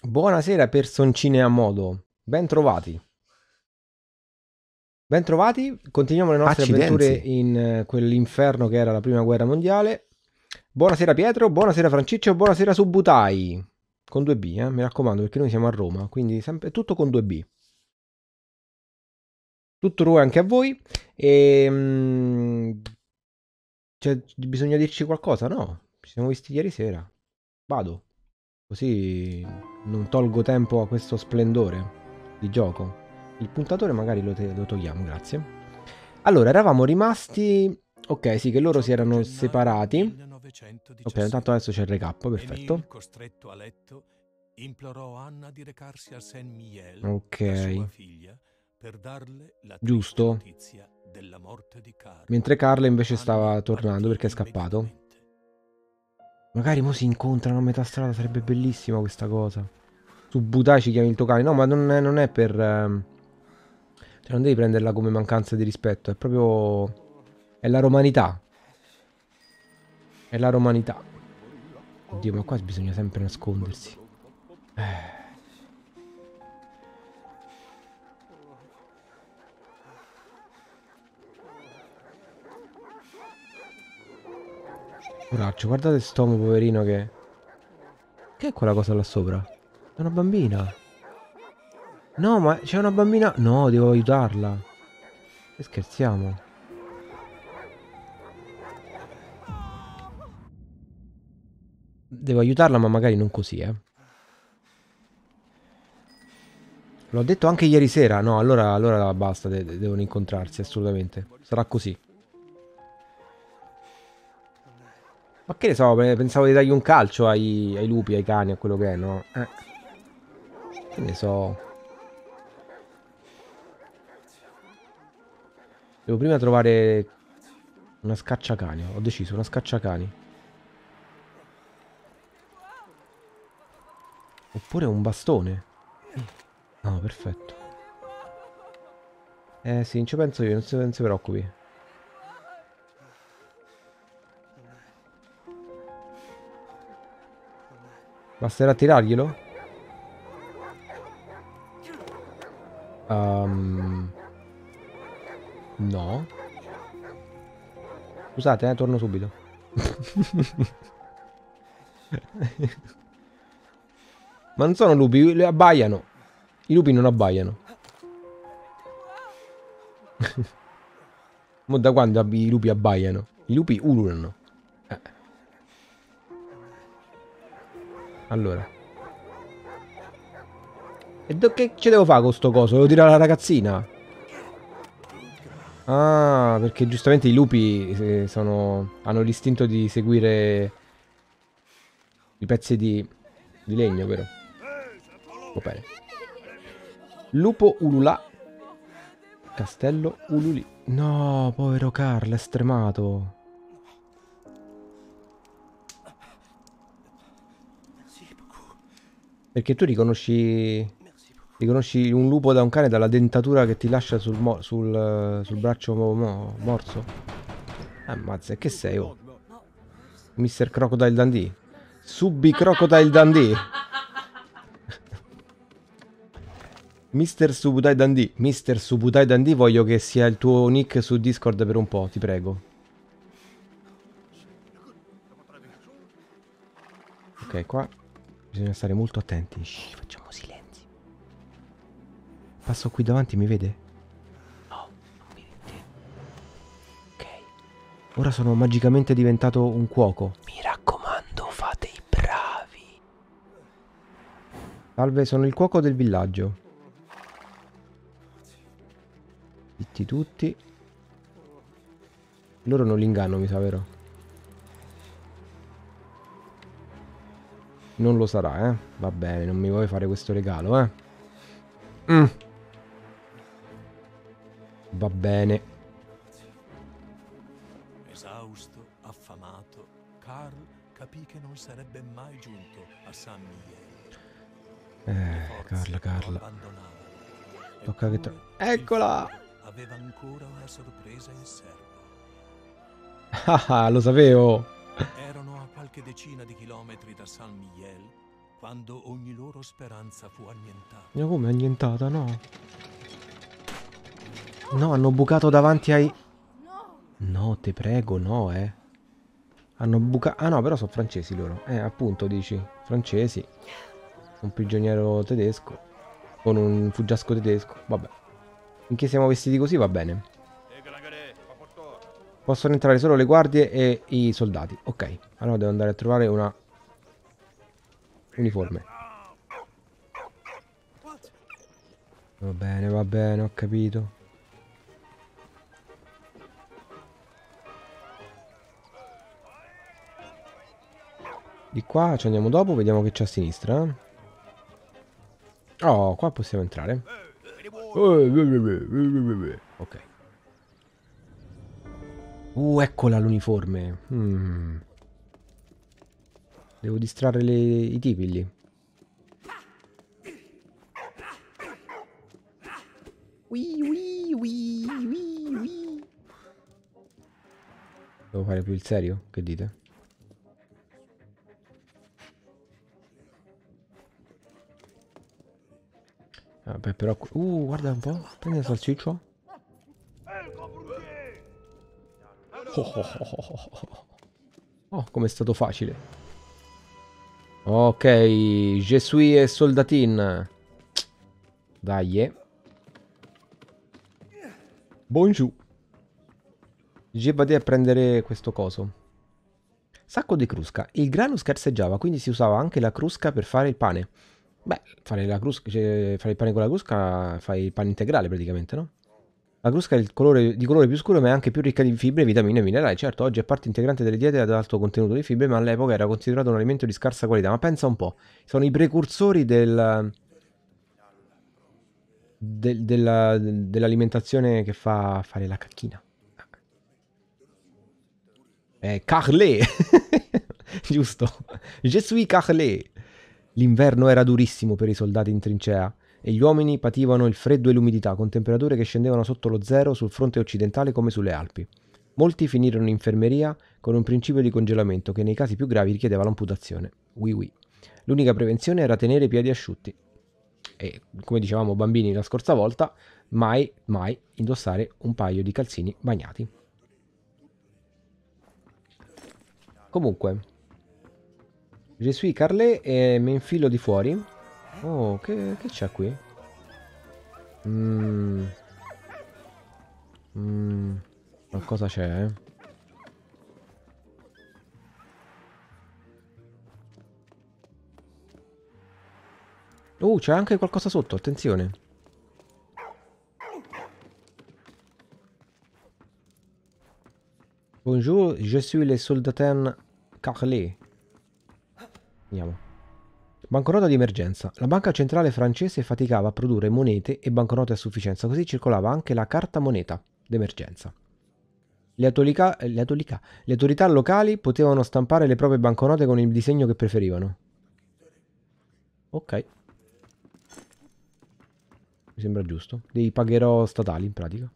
Buonasera personcine a modo, ben trovati. Ben trovati, continuiamo le nostre avventure Accidenti. in quell'inferno che era la prima guerra mondiale. Buonasera Pietro, buonasera Franciccio, buonasera Subutai. Con 2B, mi raccomando, perché noi siamo a Roma, quindi sempre tutto con 2B. Tutto ruolo anche a voi. E, bisogna dirci qualcosa? No, ci siamo visti ieri sera. Vado, così non tolgo tempo a questo splendore di gioco. Il puntatore magari lo togliamo, grazie. Allora, eravamo rimasti. Ok, sì, che loro si erano Gennaio separati. Ok, intanto 1917. adesso c'è il recap, Émile, perfetto. costretto a letto, implorò Anna di recarsi a Saint-Mihiel, Ok, da sua figlia, per darle la triste giusto. notizia della morte di Karl. Mentre Carla invece Anna stava tornando partì perché è scappato. immediatamente. Magari mo si incontrano a metà strada, sarebbe bellissima questa cosa. Su Butai ci chiami il tuo cane. No, ma non è per. Cioè, non devi prenderla come mancanza di rispetto, è proprio. È la romanità. È la romanità. Oddio, ma qua bisogna sempre nascondersi. Poraccio, guardate st'uomo poverino che. Che è quella cosa là sopra? È una bambina. No, ma c'è una bambina. No, devo aiutarla. Che scherziamo? Devo aiutarla, ma magari non così, eh. L'ho detto anche ieri sera. No, allora basta. Devono incontrarsi, assolutamente. Sarà così. Ma che ne so, pensavo di dargli un calcio ai lupi, ai cani, a quello che è, no? Che ne so. Devo prima trovare una scacciacani. Ho deciso, una scacciacani. Oppure un bastone. No, perfetto. Sì, non ci penso io, non si preoccupi. Basterà tirarglielo? Ehm, no. Scusate, torno subito. Ma non sono lupi, le abbaiano. I lupi non abbaiano. Ma da quando i lupi abbaiano? I lupi ululano. Eh, allora. Che ci devo fare con sto coso? Devo tirare la ragazzina? Ah, perché giustamente i lupi hanno l'istinto di seguire i pezzi di legno, vero? Va bene. Lupo ululà. Castello ululì. No, povero Carl, è stremato. Perché tu riconosci un lupo da un cane dalla dentatura che ti lascia sul braccio morso? Ammazza, e che sei, oh? Mr. Crocodile Dundee? Subbi Crocodile Dundee? Mr. Subutai Dundee. Mr. Subutai Dundee voglio che sia il tuo nick su Discord per un po', ti prego. Ok, qua bisogna stare molto attenti. Shh, facciamo silenzio. Passo qui davanti, mi vede? No, non mi vede. Ok. Ora sono magicamente diventato un cuoco. Mi raccomando, fate i bravi. Salve, sono il cuoco del villaggio. Zitti tutti. Loro non li inganno, mi sa, vero? Non lo sarà, eh? Va bene, non mi vuoi fare questo regalo, eh? Mm, va bene. Esausto, affamato, Karl capì che non sarebbe mai giunto a Saint-Mihiel. Le forze lo Carla. abbandonavano. Tocca che Eppure il Eccola! futuro aveva ancora una sorpresa in serbo. Ah, lo sapevo. Erano a qualche decina di chilometri da Saint-Mihiel quando ogni loro speranza fu annientata. Ma come annientata? No. No, hanno bucato davanti ai... No, te prego, no, Hanno bucato... Ah no, però sono francesi loro. Appunto, dici. Francesi. Un prigioniero tedesco. Con un fuggiasco tedesco. Vabbè. Finché siamo vestiti così va bene. Possono entrare solo le guardie e i soldati. Ok. Allora devo andare a trovare una... uniforme. Va bene, ho capito. Di qua ci andiamo dopo, vediamo che c'è a sinistra. Oh, qua possiamo entrare. Ok. Eccola l'uniforme. Devo distrarre i tipi lì. Devo fare più il serio? Che dite? Vabbè, però... guarda un po'. Prendi il salsiccio. Oh, com'è stato facile. Ok, je suis e soldatin. Dai. Bonjour. Je vado a prendere questo coso. Sacco di crusca. Il grano scarseggiava, quindi si usava anche la crusca per fare il pane. Beh, fare il pane con la crusca, fai il pane integrale praticamente, no? La crusca è di colore più scuro, ma è anche più ricca di fibre, vitamine e minerali. Certo, oggi è parte integrante delle diete ad alto contenuto di fibre, ma all'epoca era considerato un alimento di scarsa qualità. Ma pensa un po', sono i precursori dell'alimentazione che fa fare la cacchina. Carlet! Giusto. Je suis Carlet. L'inverno era durissimo per i soldati in trincea e gli uomini pativano il freddo e l'umidità con temperature che scendevano sotto lo zero sul fronte occidentale come sulle Alpi. Molti finirono in infermeria con un principio di congelamento che nei casi più gravi richiedeva l'amputazione. Oui oui. L'unica prevenzione era tenere i piedi asciutti. E come dicevamo bambini la scorsa volta, mai indossare un paio di calzini bagnati. Comunque, je suis Carlet e mi infilo di fuori. Oh, che c'è qui? Qualcosa c'è, c'è anche qualcosa sotto, attenzione. Bonjour, je suis le soldatin Carlet. Andiamo. Banconota di emergenza. La banca centrale francese faticava a produrre monete e banconote a sufficienza, così circolava anche la carta moneta d'emergenza. Le autorità locali potevano stampare le proprie banconote con il disegno che preferivano. Ok. Mi sembra giusto. Dei pagherò statali, in pratica.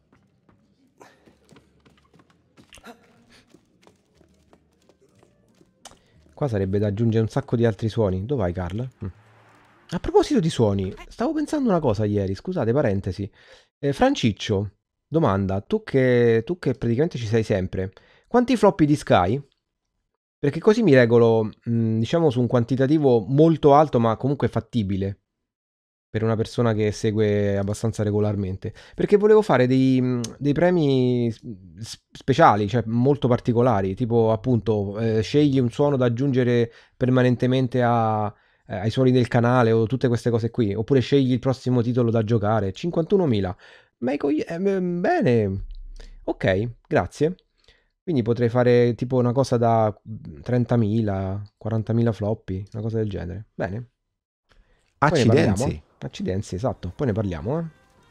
Qua sarebbe da aggiungere un sacco di altri suoni. Dove vai, Carl? A proposito di suoni, stavo pensando una cosa ieri, scusate, parentesi. Franciccio, domanda, tu che praticamente ci sei sempre, quanti floppy disk hai? Perché così mi regolo, diciamo, su un quantitativo molto alto, ma comunque fattibile. Per una persona che segue abbastanza regolarmente. Perché volevo fare dei premi speciali, cioè molto particolari. Tipo, appunto, scegli un suono da aggiungere permanentemente ai suoni del canale o tutte queste cose qui. Oppure scegli il prossimo titolo da giocare. 51.000. Bene. Ok, grazie. Quindi potrei fare tipo una cosa da 30.000, 40.000 floppy, una cosa del genere. Bene. Accidenzi. Accidenzi, esatto. Poi ne parliamo,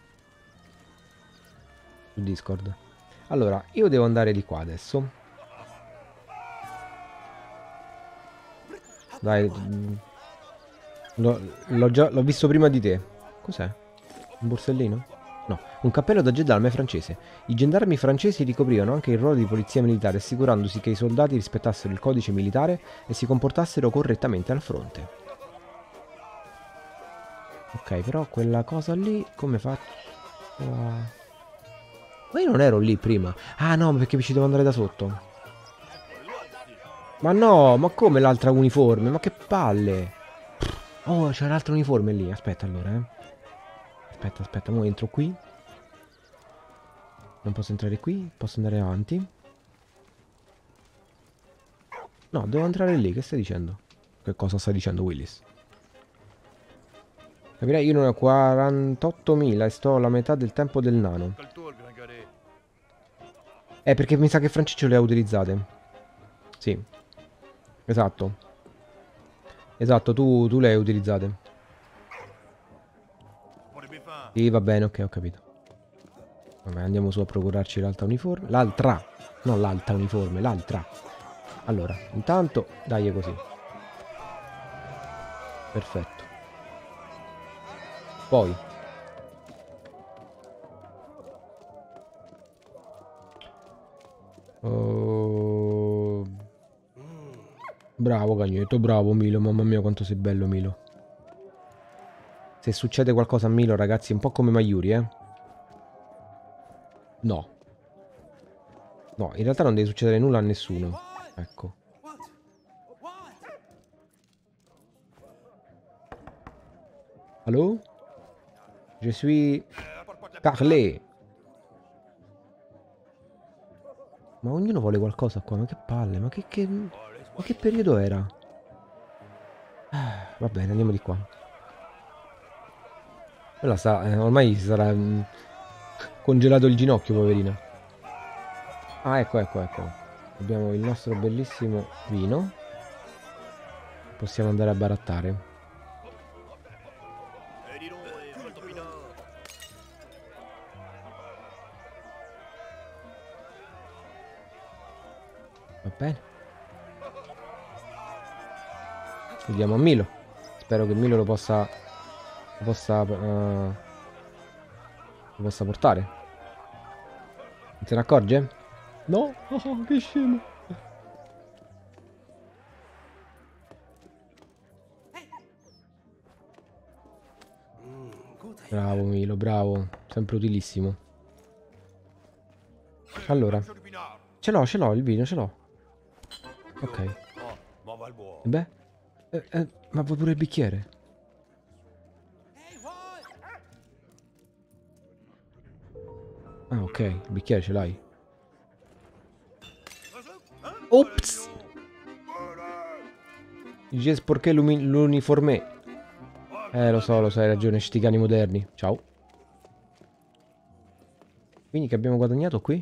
su Discord. Allora, io devo andare di qua adesso. Dai. L'ho visto prima di te. Cos'è? Un borsellino? No, un cappello da gendarme francese. I gendarmi francesi ricoprivano anche il ruolo di polizia militare, assicurandosi che i soldati rispettassero il codice militare e si comportassero correttamente al fronte. Ok, però quella cosa lì, come faccio a... Ma io non ero lì prima. Ah no, perché ci devo andare da sotto. Ma no, ma come l'altra uniforme? Ma che palle. Oh, c'è l'altra uniforme lì. Aspetta allora, Aspetta, aspetta, mo entro qui. Non posso entrare qui, posso andare avanti. No, devo entrare lì, che stai dicendo? Che cosa stai dicendo, Willis? Capirei, io ne ho 48.000 e sto alla metà del tempo del nano. Perché mi sa che Francesco le ha utilizzate. Sì. Esatto. Esatto, tu le hai utilizzate. Sì, va bene, ok, ho capito. Vabbè, andiamo su a procurarci l'altra uniforme. L'altra! Non l'altra uniforme, l'altra. Allora, intanto, dai così. Perfetto. Poi. Bravo Cagnetto, bravo Milo, mamma mia quanto sei bello Milo. Se succede qualcosa a Milo ragazzi è un po' come Mayuri, No. No, in realtà non deve succedere nulla a nessuno. Ecco. Allo? Je suis... Carlé. Ma ognuno vuole qualcosa qua, ma che palle, ma che periodo era? Va bene, andiamo di qua. Quella sta... ormai si sarà congelato il ginocchio, poverina. Ah, ecco, ecco, ecco. Abbiamo il nostro bellissimo vino. Possiamo andare a barattare. Va bene. Vediamo a Milo. Spero che Milo lo possa portare. Non se ne accorge? No? Oh, che scemo. Bravo Milo, bravo. Sempre utilissimo. Allora. Ce l'ho, il vino, ce l'ho. Ok. Beh. Ma vuoi pure il bicchiere? Ah, ok, il bicchiere ce l'hai. Ops! J'ai sporché l'uniforme. Lo so, hai ragione, sti cani moderni. Ciao. Quindi che abbiamo guadagnato qui?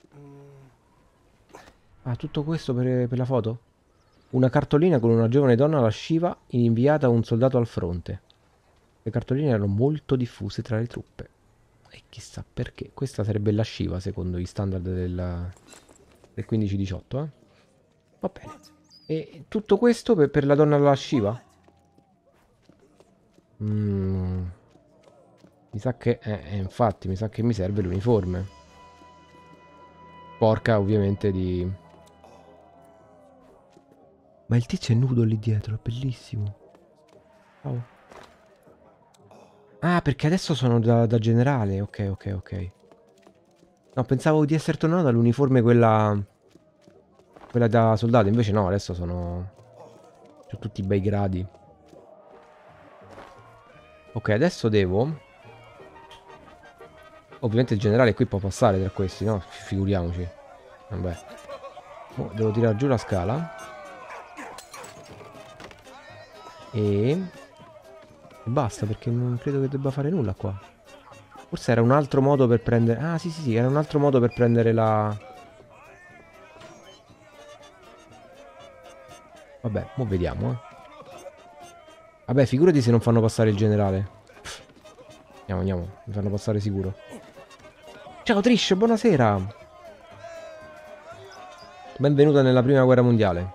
Ah, tutto questo per la foto? Una cartolina con una giovane donna lasciva inviata a un soldato al fronte. Le cartoline erano molto diffuse tra le truppe. E chissà perché. Questa sarebbe lasciva secondo gli standard del 15-18, Va bene. E tutto questo per la donna lasciva? Mi sa che... infatti, mi sa che mi serve l'uniforme. Porca, ovviamente, di... Ma il tizio è nudo lì dietro, è bellissimo. Oh. Ah, perché adesso sono da generale. Ok, ok, ok. No, pensavo di essere tornato dall'uniforme quella da soldato. Invece no, adesso sono... C'ho tutti i bei gradi. Ok, adesso devo... Ovviamente il generale qui può passare tra questi, no? Figuriamoci. Vabbè. Oh, devo tirare giù la scala. E basta, perché non credo che debba fare nulla qua. Forse era un altro modo per prendere... Ah, sì, sì, sì, era un altro modo per prendere la... Vabbè, mo vediamo, Vabbè, figurati se non fanno passare il generale. Andiamo, andiamo, mi fanno passare sicuro. Ciao Trish, buonasera. Benvenuta nella prima guerra mondiale.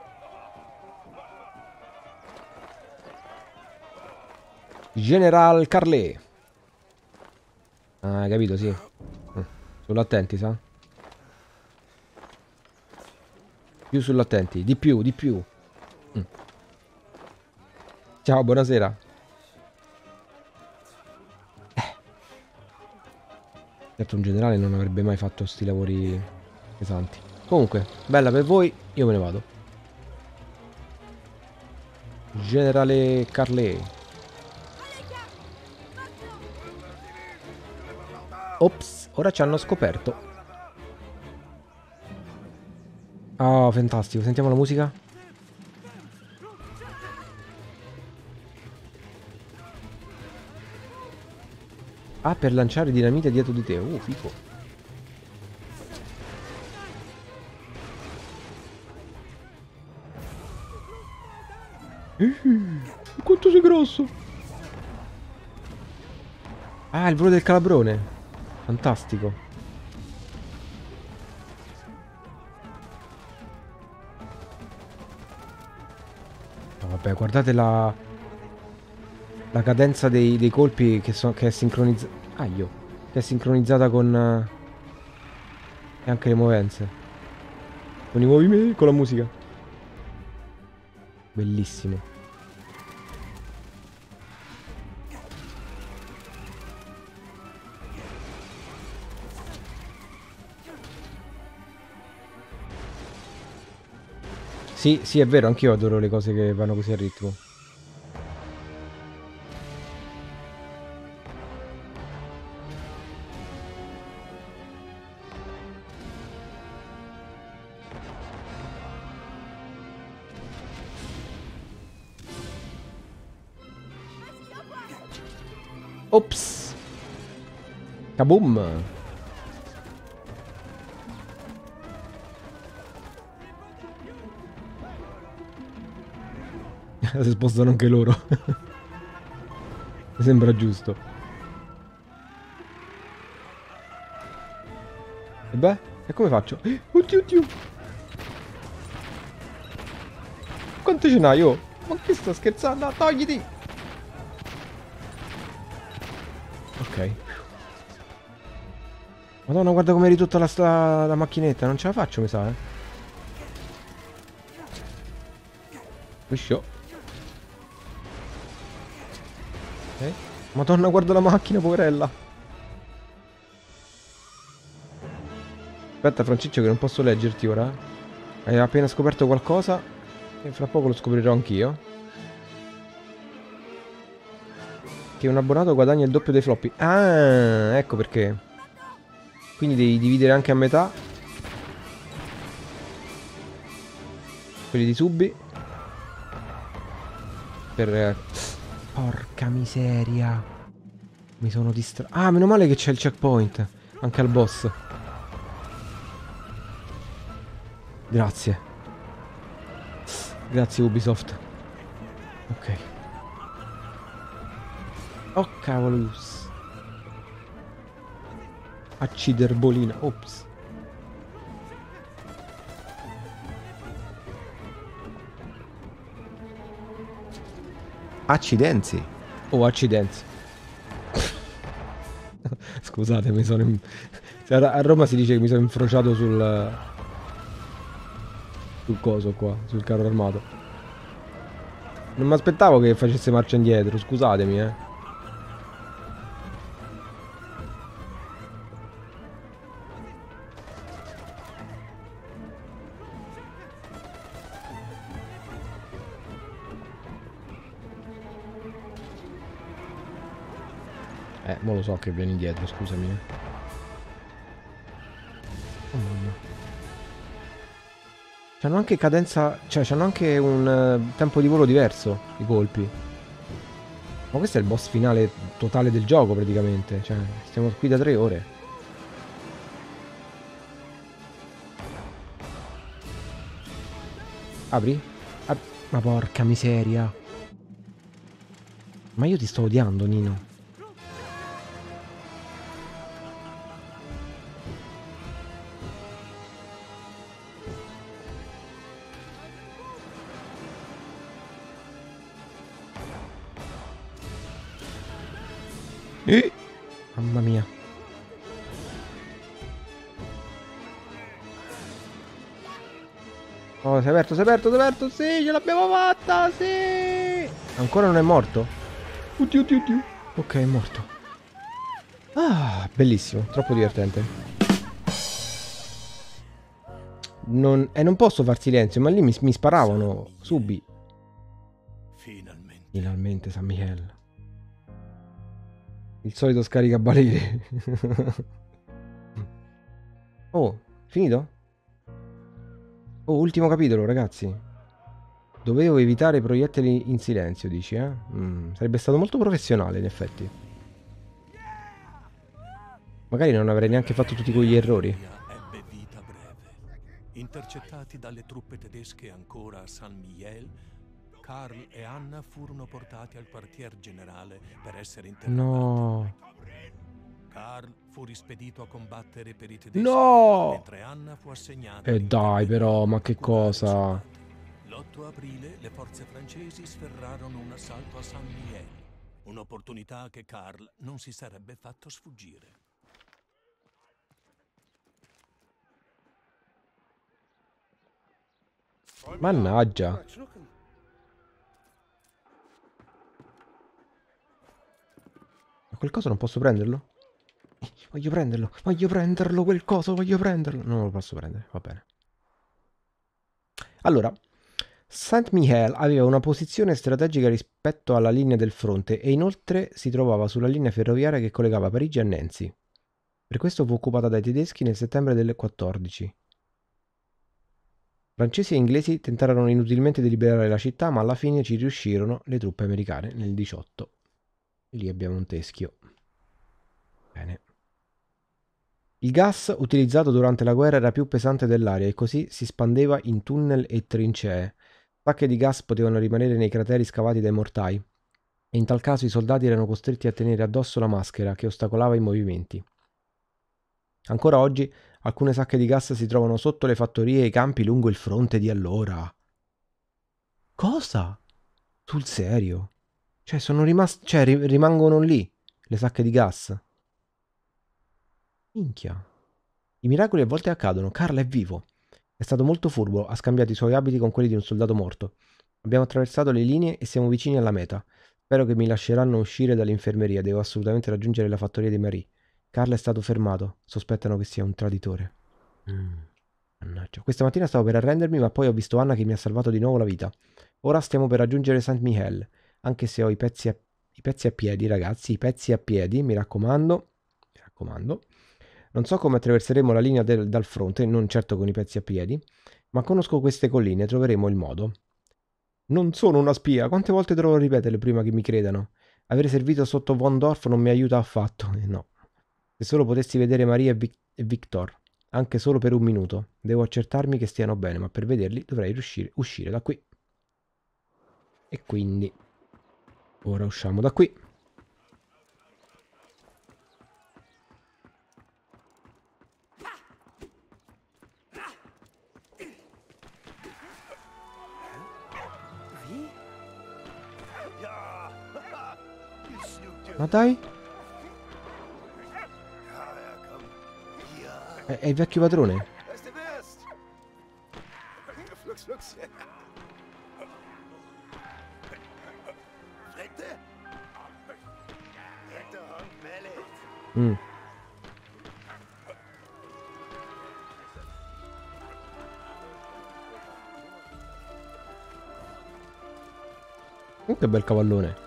General Carlé. Ah, hai capito, sì. Sull'attenti, sa? Più sull'attenti, di più, di più. Ciao, buonasera. Certo, un generale non avrebbe mai fatto sti lavori pesanti. Comunque, bella per voi, io me ne vado. Generale Carlet. Ops, ora ci hanno scoperto. Oh, fantastico, sentiamo la musica. Ah, per lanciare dinamite dietro di te. Fico. Quanto sei grosso. Ah, il volo del calabrone. Fantastico. No, vabbè, guardate la cadenza dei colpi che è sincronizzata. Aio. Che è sincronizzata con e anche le movenze. Con i movimenti, con la musica. Bellissimo. Sì, sì, è vero, anch'io adoro le cose che vanno così a ritmo. Ops! Kaboom! Si spostano anche loro. Mi sembra giusto. E beh, e come faccio? Oddio, oddio! Quante ce n'hai, oh? Ma che sto scherzando? Togliti! Ok. Madonna, guarda come è ridotta la macchinetta. Non ce la faccio, mi sa, Wiscio. Ok. Madonna, guarda la macchina, poverella. Aspetta, Franciccio, che non posso leggerti ora. Hai appena scoperto qualcosa e fra poco lo scoprirò anch'io. Che un abbonato guadagna il doppio dei floppy. Ah, ecco perché. Quindi devi dividere anche a metà quelli di subbi. Per... Porca miseria. Mi sono distratto. Ah, meno male che c'è il checkpoint. Anche al boss. Grazie. Grazie Ubisoft. Ok. Oh cavolus. Acciderbolina. Ops. Accidenzi. Oh, accidenti. Scusate, mi sono... A Roma si dice che mi sono infrociato sul coso qua, sul carro armato. Non mi aspettavo che facesse marcia indietro, scusatemi, mo lo so che vieni indietro, scusami, Oh mamma. C'hanno anche cadenza... Cioè, c'hanno anche un tempo di volo diverso, i colpi. Ma questo è il boss finale totale del gioco, praticamente. Cioè, stiamo qui da 3 ore. Apri? Ma porca miseria. Ma io ti sto odiando, Nino. Mamma mia. Oh, sei aperto, sei aperto, sei aperto. Sì, ce l'abbiamo fatta, sì. Ancora non è morto? Oddio, oddio, oddio. Ok, è morto. Ah, bellissimo, troppo divertente. Non posso far silenzio, ma lì mi sparavano subi. Finalmente San Michele. Il solito scaricabarile. Oh, finito? Oh, ultimo capitolo, ragazzi. Dovevo evitare proiettili in silenzio, dici, eh? Sarebbe stato molto professionale, in effetti. Magari non avrei neanche fatto tutti quegli errori. Ebbe vita breve. Intercettati dalle truppe tedesche ancora a San Miguel, Karl e Anna furono portati al quartier generale per essere interrogati. No. Karl fu rispedito a combattere per i tedeschi, No! mentre Anna fu assegnata E dai però, ma che cosa? L'8 aprile le forze francesi sferrarono un assalto a San Miguel, un'opportunità che Karl non si sarebbe fatto sfuggire. Mannaggia. Ma quel coso non posso prenderlo? Voglio prenderlo quel coso, voglio prenderlo. Non lo posso prendere, va bene. Allora, Saint-Mihiel aveva una posizione strategica rispetto alla linea del fronte e inoltre si trovava sulla linea ferroviaria che collegava Parigi a Nancy. Per questo fu occupata dai tedeschi nel settembre del 14. Francesi e inglesi tentarono inutilmente di liberare la città, ma alla fine ci riuscirono le truppe americane nel 18. Lì abbiamo un teschio. Bene. Il gas utilizzato durante la guerra era più pesante dell'aria e così si spandeva in tunnel e trincee. Sacche di gas potevano rimanere nei crateri scavati dai mortai e in tal caso i soldati erano costretti a tenere addosso la maschera che ostacolava i movimenti. Ancora oggi alcune sacche di gas si trovano sotto le fattorie e i campi lungo il fronte di allora. Cosa? Sul serio? Cioè sono rimaste... Cioè rimangono lì le sacche di gas? Minchia. I miracoli a volte accadono. Carl è vivo. È stato molto furbo, ha scambiato i suoi abiti con quelli di un soldato morto. Abbiamo attraversato le linee e siamo vicini alla meta. Spero che mi lasceranno uscire dall'infermeria. Devo assolutamente raggiungere la fattoria di Marie. Carl è stato fermato. Sospettano che sia un traditore. Mannaggia. Questa mattina stavo per arrendermi, ma poi ho visto Anna che mi ha salvato di nuovo la vita. Ora stiamo per raggiungere Saint Michel. Anche se ho i pezzi a piedi, ragazzi, i pezzi a piedi, mi raccomando. Mi raccomando. Non so come attraverseremo la linea dal fronte, non certo con i pezzi a piedi, ma conosco queste colline, troveremo il modo. Non sono una spia, quante volte dovrò ripeterle prima che mi credano? Avere servito sotto Von Dorf non mi aiuta affatto, no. Se solo potessi vedere Maria e Victor, anche solo per un minuto. Devo accertarmi che stiano bene, ma per vederli dovrei uscire da qui. E quindi, ora usciamo da qui. Ma dai? È il vecchio padrone? Che bel cavallone.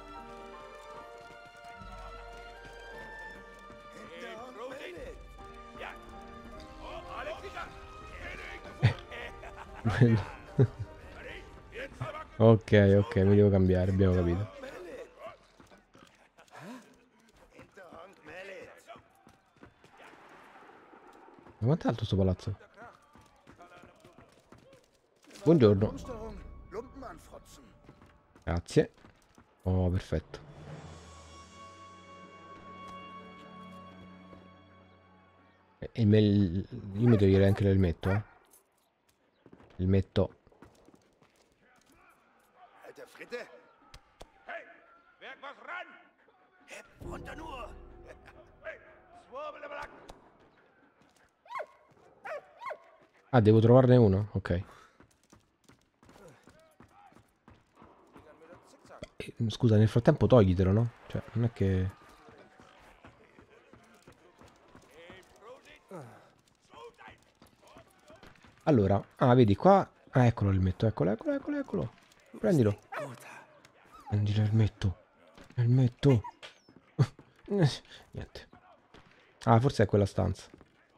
Ok, ok, mi devo cambiare, abbiamo capito. Ma quanto è alto sto palazzo? Buongiorno. Grazie. Oh, perfetto. Io mi toglierei anche l'elmetto, eh. Elmetto. Ah, devo trovarne uno? Ok. Scusa, nel frattempo toglitelo, no? Cioè, non è che... Allora, vedi qua. Ah, eccolo il metto, eccolo, eccolo, eccolo, eccolo. Prendilo. Prendilo il metto. Il metto. Niente. Ah, forse è quella stanza.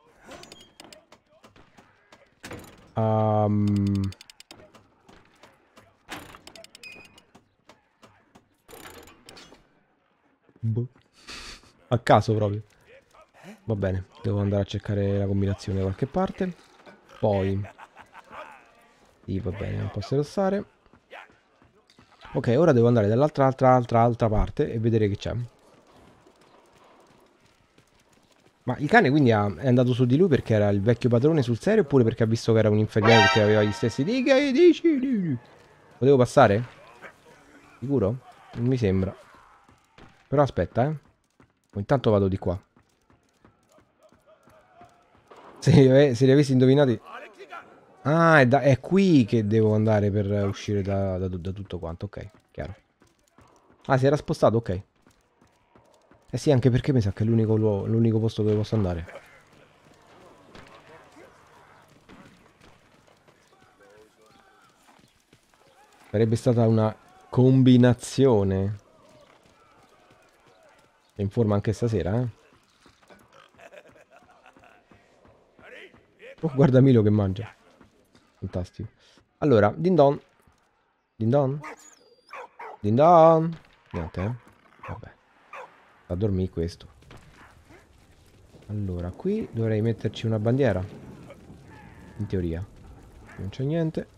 Boh. A caso proprio. Va bene, devo andare a cercare la combinazione da qualche parte. Poi... Sì, va bene, non posso stare. Ok, ora devo andare dall'altra altra parte e vedere che c'è. Ma il cane quindi è andato su di lui perché era il vecchio padrone sul serio oppure perché ha visto che era un inferiore perché aveva gli stessi... Dici. Potevo passare? Sicuro? Non mi sembra. Però aspetta, eh. Intanto vado di qua. Se li avessi indovinati... Ah, è qui che devo andare per uscire da tutto quanto. Ok, chiaro. Ah, si era spostato, ok. Eh sì, anche perché mi sa che è l'unico posto dove posso andare. Sarebbe stata una combinazione. È in forma anche stasera, eh. Oh, guarda Milo che mangia. Fantastico. Allora, din don. Din don. Din don. Niente, eh. Vabbè. A dormire questo. Allora, qui dovrei metterci una bandiera. In teoria. Non c'è niente.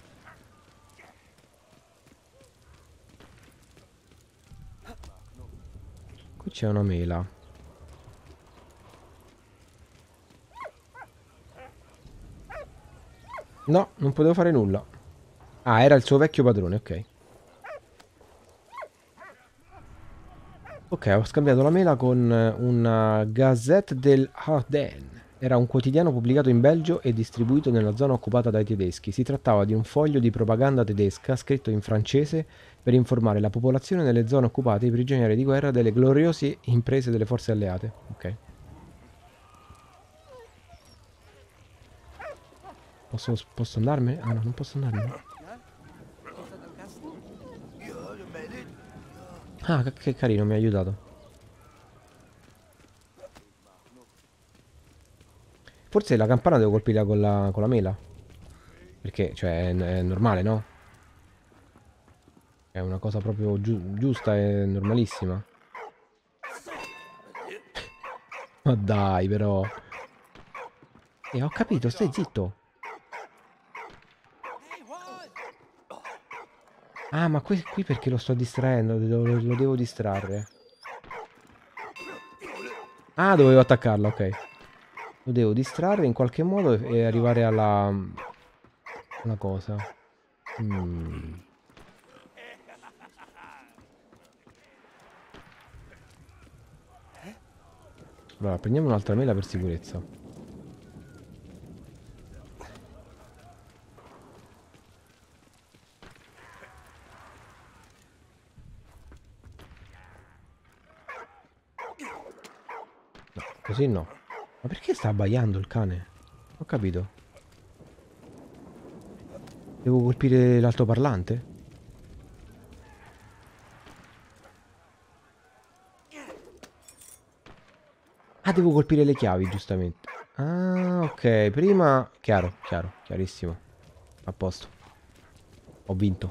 Qui c'è una mela. No, non potevo fare nulla. Ah, era il suo vecchio padrone, ok. Ok, ho scambiato la mela con una Gazette del Ardennes. Era un quotidiano pubblicato in Belgio e distribuito nella zona occupata dai tedeschi. Si trattava di un foglio di propaganda tedesca scritto in francese per informare la popolazione nelle zone occupate e i prigionieri di guerra delle gloriose imprese delle forze alleate. Ok. Posso andarmene? Ah no, non posso andarmene. Ah, che carino, mi ha aiutato. Forse la campana devo colpirla con la mela. Perché, cioè, è normale, no? È una cosa proprio giusta e normalissima. Ma dai, però. Ho capito, stai zitto. Ah, ma qui perché lo sto distraendo? Lo devo distrarre. Ah, dovevo attaccarlo, ok. Lo devo distrarre in qualche modo e arrivare alla cosa. Mm. Allora, prendiamo un'altra mela per sicurezza. No, così no. Ma perché sta abbaiando il cane? Ho capito. Devo colpire l'altoparlante? Ah, devo colpire le chiavi, giustamente. Ah, ok. Prima... Chiaro, chiarissimo. A posto. Ho vinto.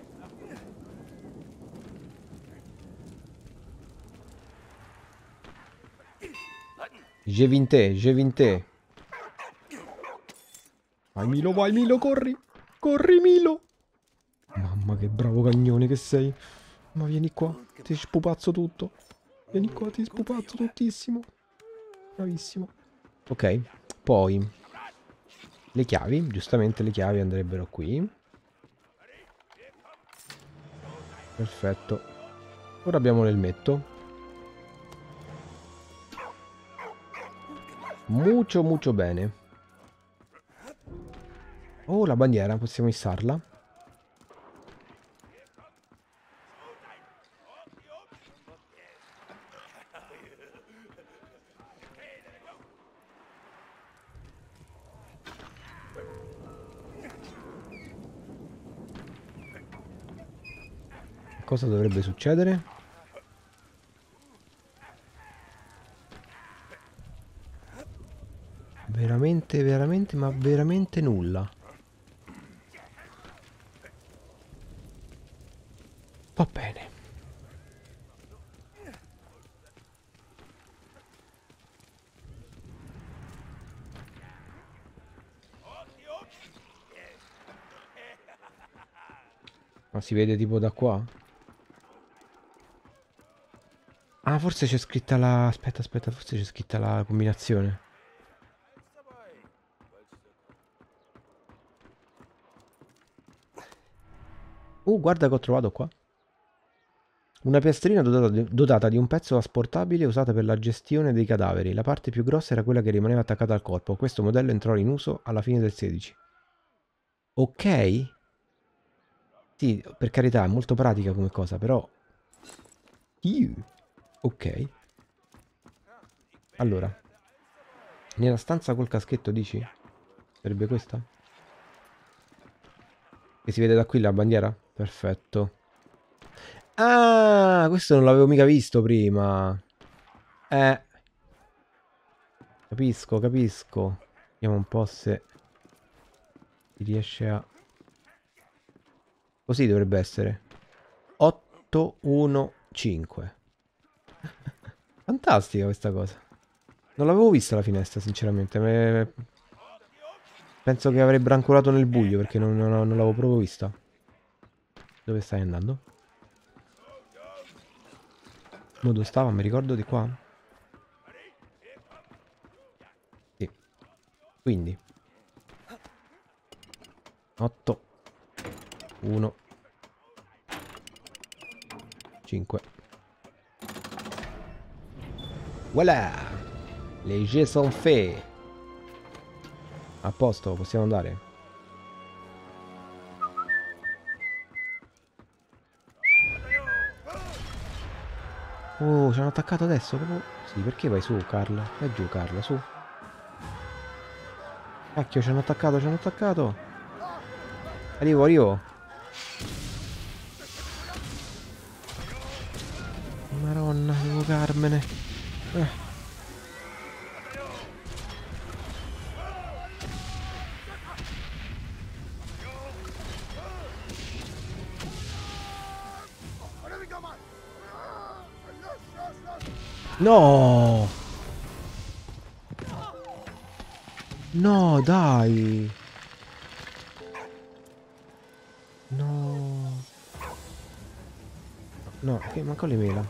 J'ai vinté. Vai Milo, corri. Corri Milo. Mamma che bravo cagnone che sei. Ma vieni qua, ti spupazzo tutto. Vieni qua, ti spupazzo tuttissimo. Bravissimo. Ok, poi le chiavi, giustamente le chiavi andrebbero qui. Perfetto. Ora abbiamo l'elmetto. Mucho bene. Oh, la bandiera, possiamo issarla. cosa dovrebbe succedere? Veramente, veramente, ma veramente nulla. Va bene. Ma si vede tipo da qua? Ah, forse c'è scritta la... Aspetta, aspetta, forse c'è scritta la combinazione. Guarda che ho trovato qua. Una piastrina dotata di un pezzo asportabile usata per la gestione dei cadaveri. La parte più grossa era quella che rimaneva attaccata al corpo. Questo modello entrò in uso alla fine del 16. Ok? Sì, per carità, è molto pratica come cosa, però... Ok. Allora. Nella stanza col caschetto, dici? Sarebbe questa? Che si vede da qui la bandiera? Perfetto. Ah, questo non l'avevo mica visto prima. Capisco, capisco. Vediamo un po' se si riesce a... Così dovrebbe essere. 815. Fantastica questa cosa. Non l'avevo vista la finestra, sinceramente. Penso che avrei brancolato nel buio perché non l'avevo proprio vista. Dove stai andando? Mo dove stava? Mi ricordo di qua? Sì. Quindi 8 1 5. Voilà! Les jeux sont faits. A posto, possiamo andare. Oh, ci hanno attaccato adesso? Proprio... Sì, perché vai su, Carla? Vai giù, Carla, su. Cacchio, ci hanno attaccato, ci hanno attaccato. Arrivo, arrivo. Maronna, devo carmene. No! No, dai! No! No, che manco le mela.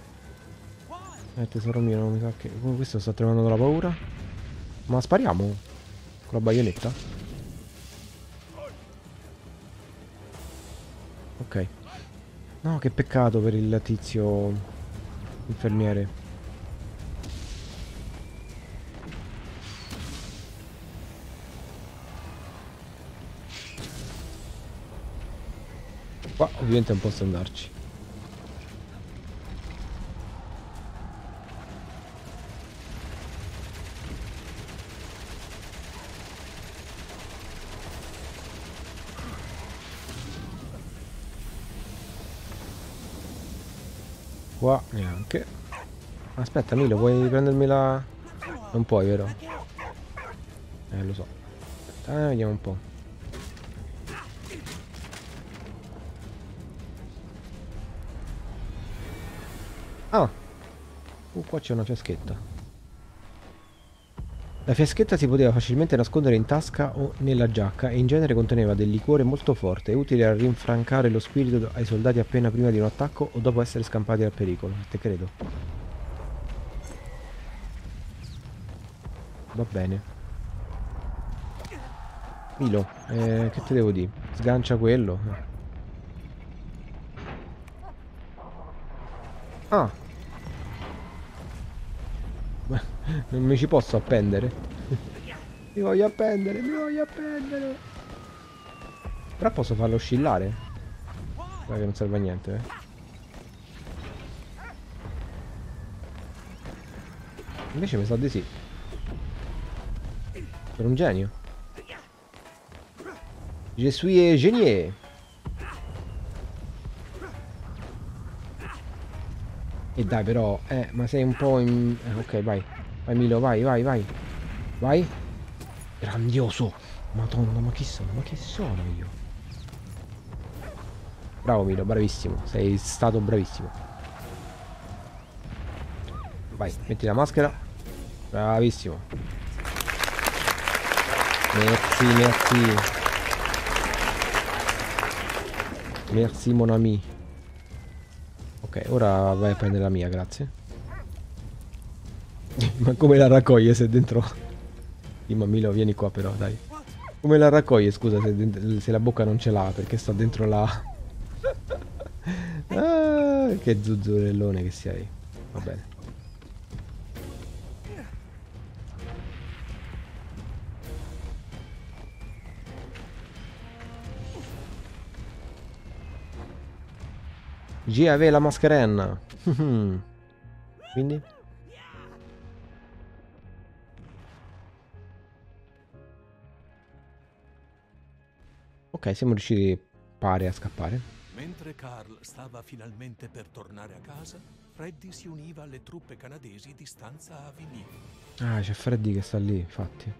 Tesoro mio, non mi sa che... Questo sta tremando dalla paura. Ma spariamo? Con la baionetta? Ok. No, che peccato per il tizio infermiere. Qua ovviamente non posso andarci. Qua neanche. Aspetta, Milo, vuoi prendermi la... Non puoi, vero? Lo so. Aspetta, vediamo un po'. Ah! Qua c'è una fiaschetta. La fiaschetta si poteva facilmente nascondere in tasca o nella giacca e in genere conteneva del liquore molto forte, utile a rinfrancare lo spirito ai soldati appena prima di un attacco o dopo essere scampati dal pericolo. Te credo. Va bene. Milo, che te devo dire? Sgancia quello. Ah! Non mi ci posso appendere. Mi voglio appendere, mi voglio appendere. Però posso farlo oscillare. Guarda che non serve a niente, Invece mi sa di sì. Sono un genio. Je suis génier. E dai però, ma sei un po' in... ok, vai. Vai Milo, vai, vai, vai. Vai. Grandioso. Madonna, ma chi sono? Ma chi sono io? Bravo Milo, bravissimo. Sei stato bravissimo. Vai, metti la maschera. Bravissimo. Merci, merci. Merci mon ami. Ok, ora vai a prendere la mia, grazie. Ma come la raccoglie se dentro... Sì, ma Milo, vieni qua però, dai. Come la raccoglie, scusa, se la bocca non ce l'ha, perché sta dentro la... Ah, che zuzzurellone che sei. Va bene. G.A.V. la mascherena. Quindi? Ok, siamo riusciti pare a scappare. Mentre Carl stava finalmente per tornare a casa, Freddy si univa alle truppe canadesi di stanza a Vimy. Ah, c'è Freddy che sta lì, infatti.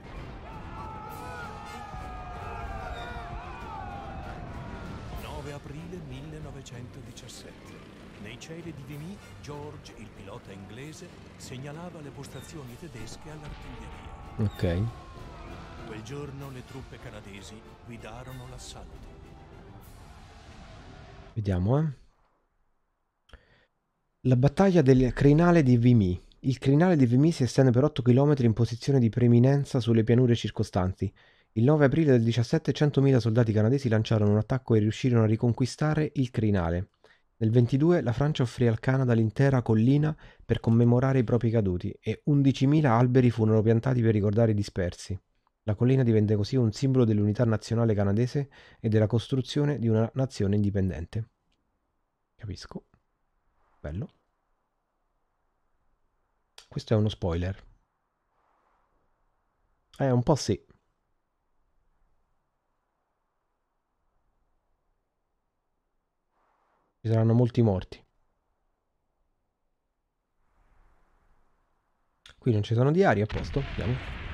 Aprile 1917. Nei cieli di Vimy, George, il pilota inglese, segnalava le postazioni tedesche all'artiglieria. Ok. Quel giorno le truppe canadesi guidarono l'assalto. Vediamo, La battaglia del crinale di Vimy. Il crinale di Vimy si estende per 8 km in posizione di preeminenza sulle pianure circostanti. Il 9 aprile del 17 100.000 soldati canadesi lanciarono un attacco e riuscirono a riconquistare il crinale. Nel 22 la Francia offrì al Canada l'intera collina per commemorare i propri caduti e 11.000 alberi furono piantati per ricordare i dispersi. La collina divenne così un simbolo dell'unità nazionale canadese e della costruzione di una nazione indipendente. Capisco. Bello. Questo è uno spoiler. Un po' sì. Ci saranno molti morti. Qui non ci sono diari, a posto. Andiamo.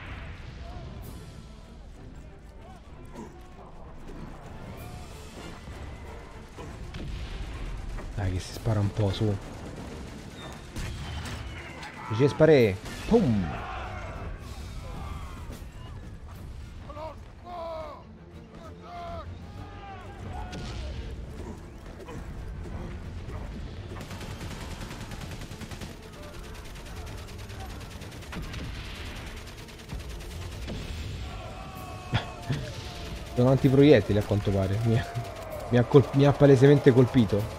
Dai che si spara un po' su. Ci spare. Pum! Sono antiproiettili a quanto pare. Mi ha palesemente colpito.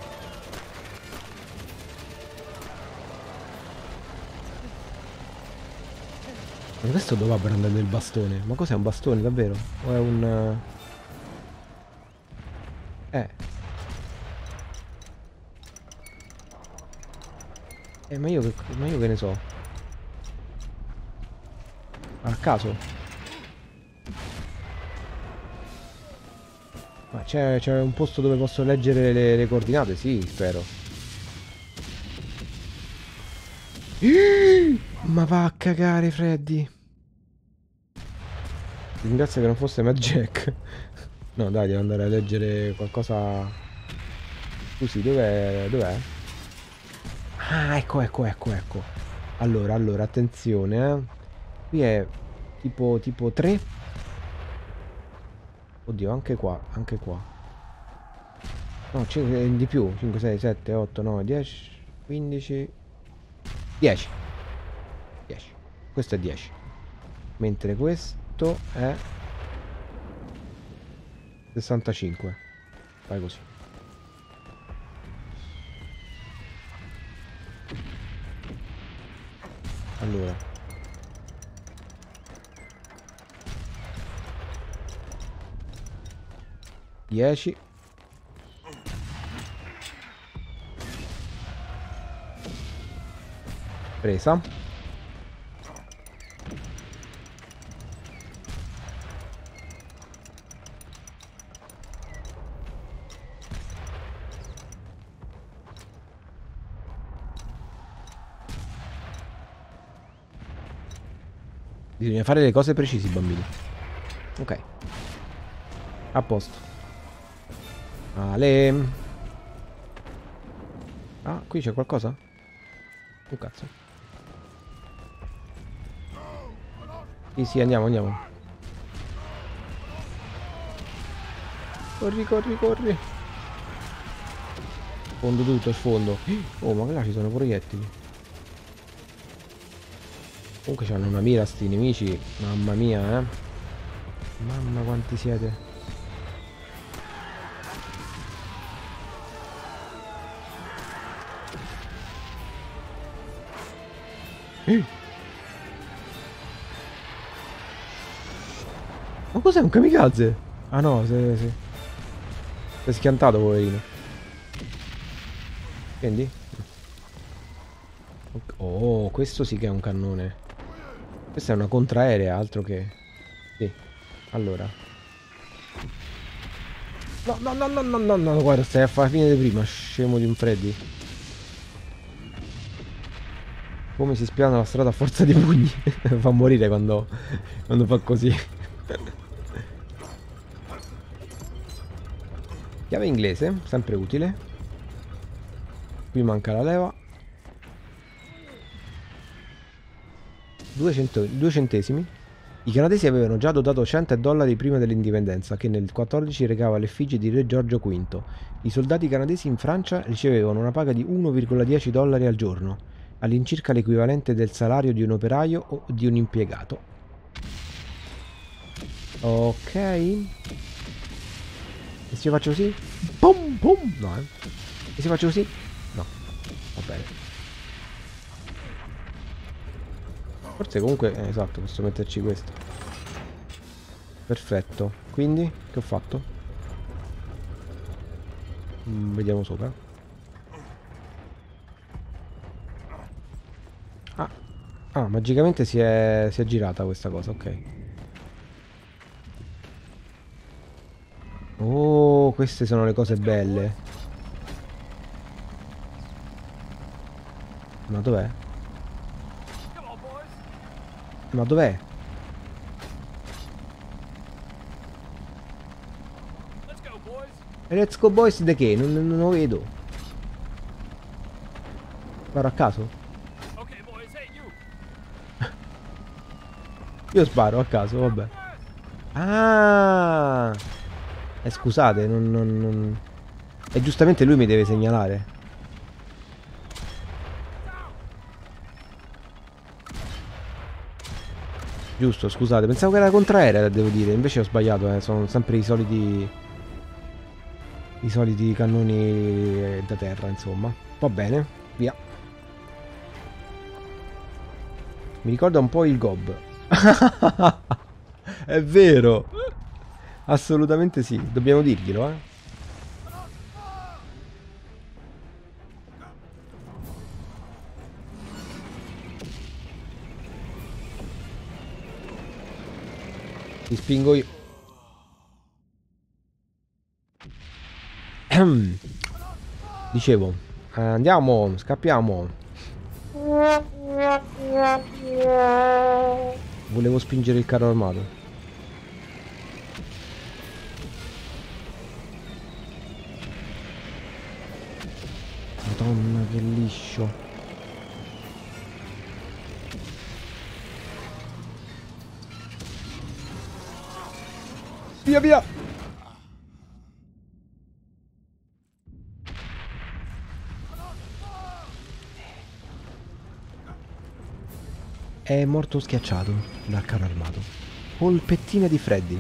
Ma questo dove va prendendo il bastone? Ma cos'è un bastone davvero? O è un... ma io che ne so? A caso? Ma c'è un posto dove posso leggere le coordinate? Sì, spero. Ma va a cagare, Freddy. Ti ringrazio che non fosse Mad Jack. No, dai, devo andare a leggere qualcosa. Scusi, dov'è? Dov'è? Ah, ecco. Allora, attenzione, Qui è tipo 3. Oddio, anche qua. No, di più. 5, 6, 7, 8, 9, 10, 15... 10. Questo è 10. Mentre questo è 65. Vai così. Allora. Dieci. Presa. Bisogna fare le cose precise, bambini. Ok. A posto. Ale. Ah, qui c'è qualcosa? Un cazzo. Sì, sì, andiamo, andiamo. Corri, corri, corri. Sfondo tutto, sfondo. Oh, ma là ci sono proiettili. Comunque c'hanno una mira sti nemici. Mamma mia, eh. Mamma quanti siete. Ma cos'è un kamikaze? Ah no, si è schiantato, poverino. Scendi? Oh, questo sì che è un cannone. Questa è una contraerea, altro che... Sì. Allora. No, no, no, no, no, no, no, guarda, stai a fare la fine di prima, scemo di un Freddy. Come si spiana la strada a forza di pugni. Fa morire quando fa così. Chiave inglese, sempre utile. Qui manca la leva. 2 centesimi. I canadesi avevano già dotato $100 prima dell'indipendenza, che nel 14 recava l'effigie di re Giorgio V. I soldati canadesi in Francia ricevevano una paga di $1,10 al giorno, all'incirca l'equivalente del salario di un operaio o di un impiegato. Ok. E se io faccio così? Pum pum! No, E se faccio così? No. Va bene. Forse comunque, esatto, posso metterci questo. Perfetto. Quindi, che ho fatto? Vediamo sopra. Ah, magicamente si è girata questa cosa, ok. Oh, queste sono le cose belle. Ma dov'è? Ma dov'è? Let's go boys de che? Non lo vedo. Sparo a caso? Io sparo a caso, vabbè. Ah! Scusate, E giustamente lui mi deve segnalare. Giusto, scusate, pensavo che era contraerea, devo dire, invece ho sbagliato, sono sempre i soliti cannoni da terra, insomma. Va bene, via. Mi ricorda un po' il Gob. È vero. Assolutamente sì, dobbiamo dirglielo, eh. Ti spingo io. Dicevo, andiamo, scappiamo. Volevo spingere il carro armato. Madonna, che liscio. Via, via. È morto schiacciato dal carro armato. Polpettina di Freddy.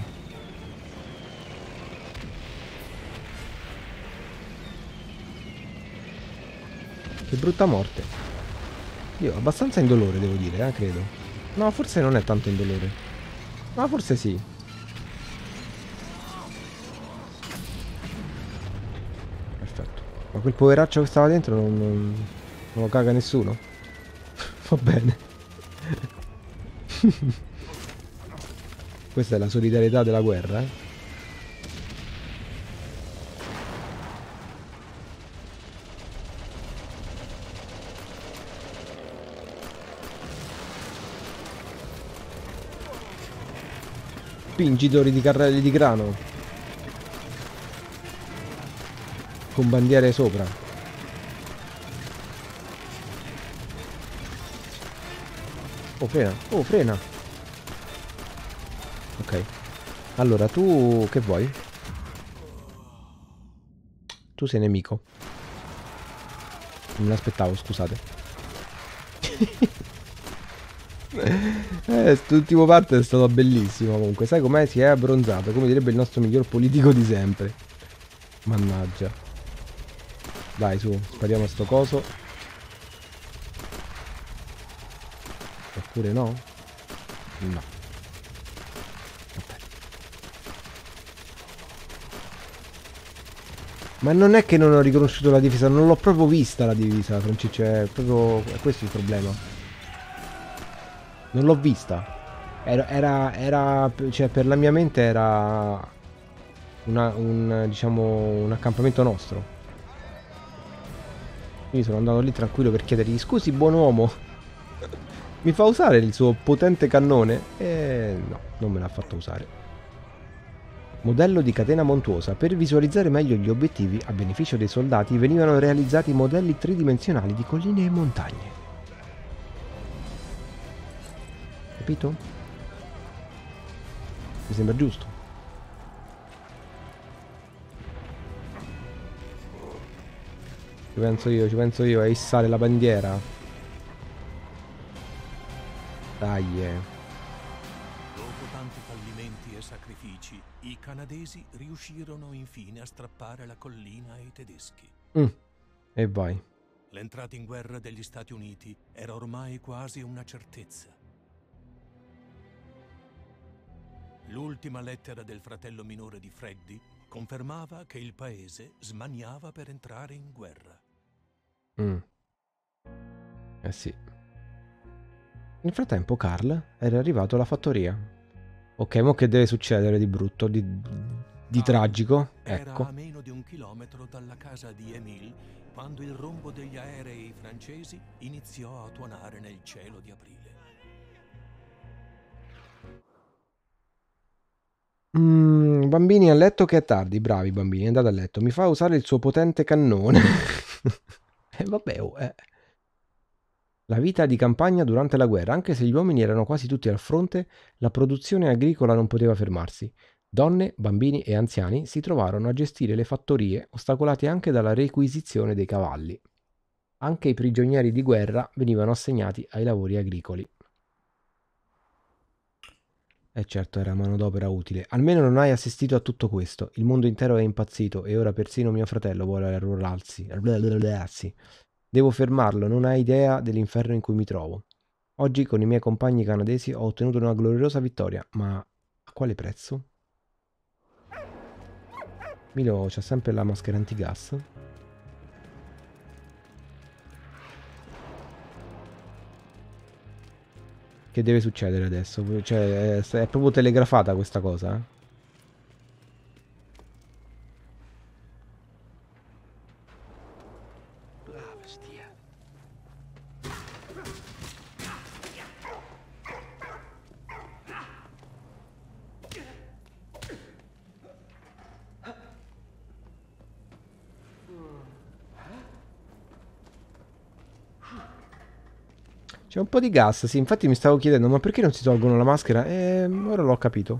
Che brutta morte. Io abbastanza indolore, devo dire, credo. No, forse non è tanto indolore. Ma forse sì. Perfetto. Ma quel poveraccio che stava dentro non lo caga nessuno? Va bene. Questa è la solidarietà della guerra, eh? spingitori di carrelli di grano con bandiere sopra. Oh, frena. Oh, frena. Ok. Allora, tu che vuoi? Tu sei nemico. Non me l'aspettavo, scusate. Quest'ultimo parte è stato bellissimo comunque. Sai com'è? Si è abbronzato, come direbbe il nostro miglior politico di sempre. Mannaggia. Dai, su, spariamo a sto coso. Oppure no? No. Vabbè. Ma non è che non ho riconosciuto la divisa, non l'ho proprio vista la divisa, Francesco, è proprio... è questo il problema. Non l'ho vista. Cioè, per la mia mente era diciamo, un accampamento nostro. Quindi sono andato lì tranquillo per chiedergli: scusi, buon uomo, mi fa usare il suo potente cannone? E no, non me l'ha fatto usare. Modello di catena montuosa. Per visualizzare meglio gli obiettivi, a beneficio dei soldati, venivano realizzati modelli tridimensionali di colline e montagne. Capito? Mi sembra giusto. Ci penso io a issare la bandiera. Dai. Dopo tanti fallimenti e sacrifici, i canadesi riuscirono infine a strappare la collina ai tedeschi. E vai. L'entrata in guerra degli Stati Uniti era ormai quasi una certezza. L'ultima lettera del fratello minore di Freddy confermava che il paese smaniava per entrare in guerra. Eh sì. Nel frattempo Carl era arrivato alla fattoria. Ok, mo che deve succedere di brutto, di tragico? Era Ecco. a meno di 1 chilometro dalla casa di Émile quando il rombo degli aerei francesi iniziò a tuonare nel cielo di aprile. Bambini a letto che è tardi, bravi bambini, andate a letto. Mi fa usare il suo potente cannone. Vabbè, La vita di campagna durante la guerra, anche se gli uomini erano quasi tutti al fronte, la produzione agricola non poteva fermarsi. Donne, bambini e anziani si trovarono a gestire le fattorie, ostacolati anche dalla requisizione dei cavalli. Anche i prigionieri di guerra venivano assegnati ai lavori agricoli. Certo, era manodopera utile. Almeno non hai assistito a tutto questo. Il mondo intero è impazzito e ora persino mio fratello vuole arruolarsi. Devo fermarlo, non hai idea dell'inferno in cui mi trovo. Oggi con i miei compagni canadesi ho ottenuto una gloriosa vittoria, ma a quale prezzo? Milo c'ha sempre la maschera antigas. Che deve succedere adesso? Cioè, è proprio telegrafata questa cosa, eh? C'è un po' di gas, sì, infatti mi stavo chiedendo, ma perché non si tolgono la maschera? Ora l'ho capito.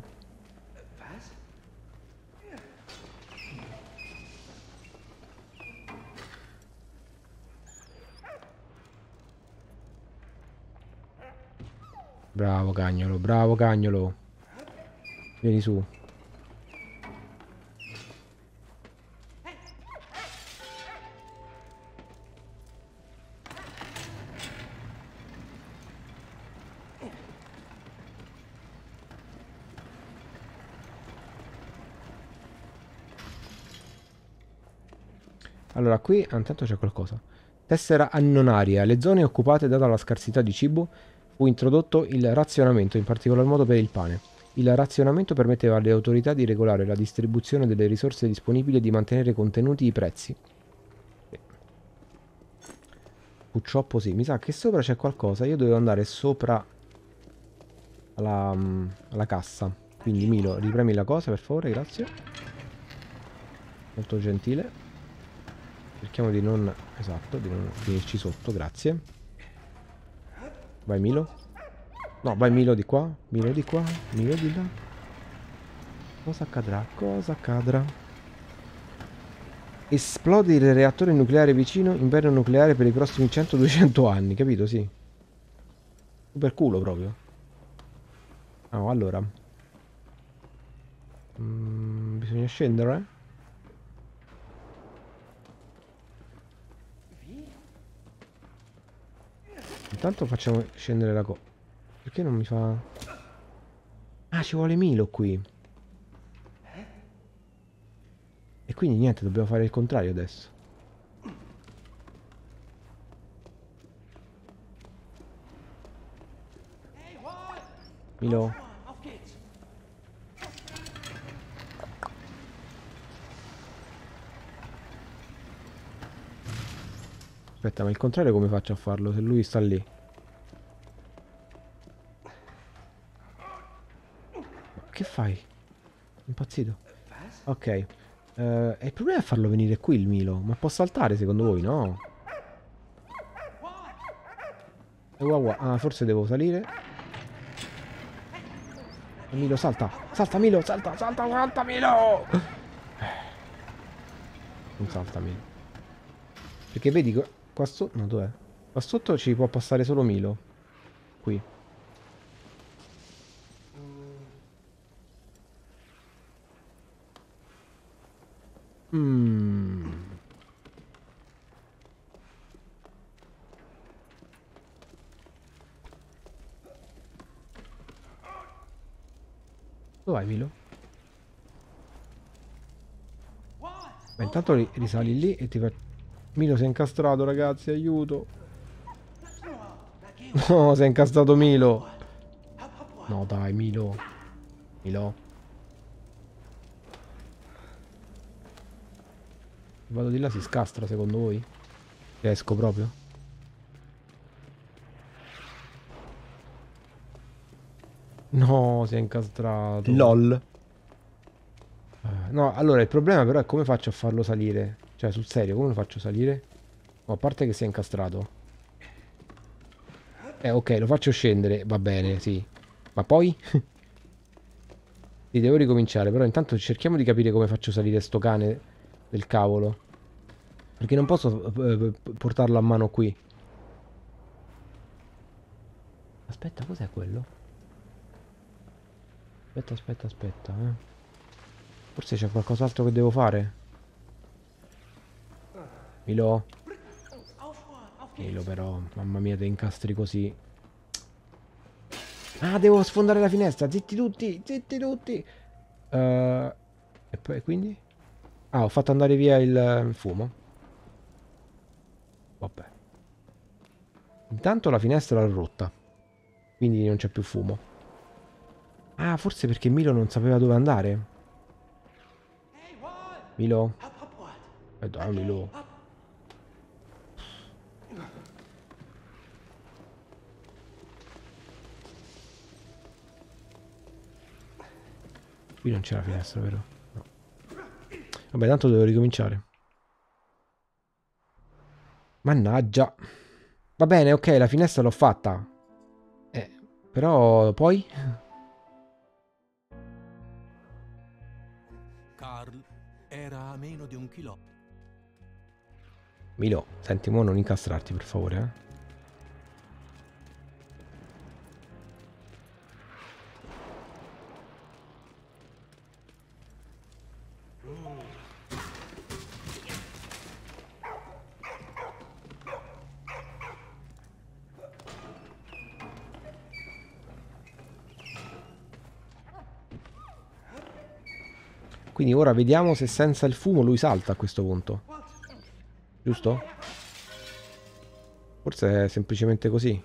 Bravo cagnolo, bravo cagnolo. Vieni su. Allora, qui intanto c'è qualcosa. Tessera annonaria. Le zone occupate, data la scarsità di cibo, fu introdotto il razionamento, in particolar modo per il pane. Il razionamento permetteva alle autorità di regolare la distribuzione delle risorse disponibili e di mantenere contenuti i prezzi. Purtroppo sì, mi sa che sopra c'è qualcosa. Io dovevo andare sopra alla cassa. Quindi Milo, ripremi la cosa per favore, grazie. Molto gentile. Cerchiamo di non... Esatto, di non finirci sotto, grazie. Vai Milo. No, vai Milo di qua. Milo di qua. Milo di là. Cosa accadrà? Cosa accadrà? Esplode il reattore nucleare vicino. Inverno nucleare per i prossimi 100-200 anni. Capito? Sì. Super culo proprio. Oh, allora. Bisogna scendere? Intanto facciamo scendere la Perché non mi fa... Ah, ci vuole Milo qui. E quindi niente, dobbiamo fare il contrario adesso. Milo. Aspetta, ma il contrario come faccio a farlo se lui sta lì? Che fai? Impazzito. Ok. E il problema è farlo venire qui il Milo. Ma può saltare secondo voi? No. Ah, forse devo salire. Milo, salta. Salta Milo, salta, salta, salta Milo. Non salta Milo. Perché vedi qua sotto... No, dov'è? Qua sotto ci può passare solo Milo. Qui. Dove vai Milo? Ma intanto risali lì e ti fa... Milo si è incastrato ragazzi, aiuto. No, si è incastrato Milo. No dai Milo. Milo. Vado di là si scastra secondo voi? Esco proprio. No, si è incastrato. LOL. No, allora il problema però è come faccio a farlo salire. Cioè, sul serio, come lo faccio salire? Oh, a parte che si è incastrato. Ok, lo faccio scendere. Va bene, sì. Ma poi? Sì, devo ricominciare. Però intanto cerchiamo di capire come faccio salire sto cane del cavolo. Perché non posso portarlo a mano qui. Aspetta, cos'è quello? Aspetta. Forse c'è qualcos'altro che devo fare. Milo. Milo però, mamma mia, te incastri così. Ah, devo sfondare la finestra. Zitti tutti, zitti tutti. E poi quindi? Ah, ho fatto andare via il fumo. Vabbè. Intanto la finestra l'ho rotta. Quindi non c'è più fumo. Ah, forse perché Milo non sapeva dove andare. Milo? Dai, Milo. Qui non c'è la finestra, vero? No. Vabbè, tanto devo ricominciare. Mannaggia. Va bene, ok, la finestra l'ho fatta. Però poi... Carl era a meno di 1 chilometro. Milo, senti, mo non incastrarti, per favore, eh. Quindi ora vediamo se senza il fumo lui salta a questo punto. Giusto? Forse è semplicemente così.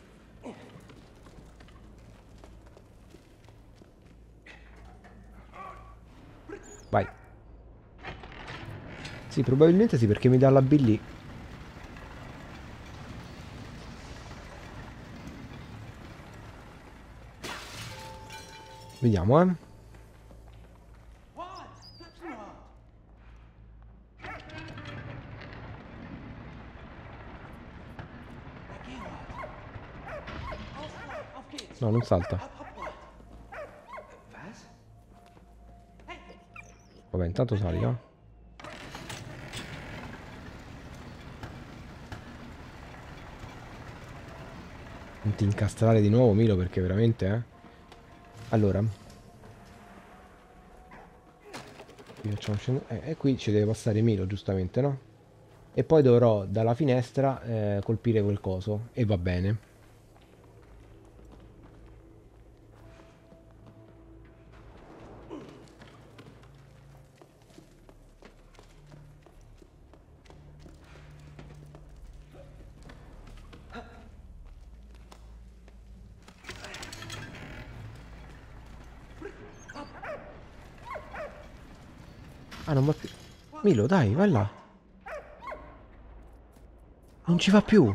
Vai. Sì, probabilmente sì, perché mi dà la B lì. Vediamo, eh. No, non salta. Vabbè, intanto sali, no? Non ti incastrare di nuovo, Milo, perché veramente, Allora. Qui facciamo scendere. E qui ci deve passare Milo, giustamente, no? E poi dovrò dalla finestra colpire quel coso. E va bene. Ah, non va più. Milo, dai, vai là. Non ci va più.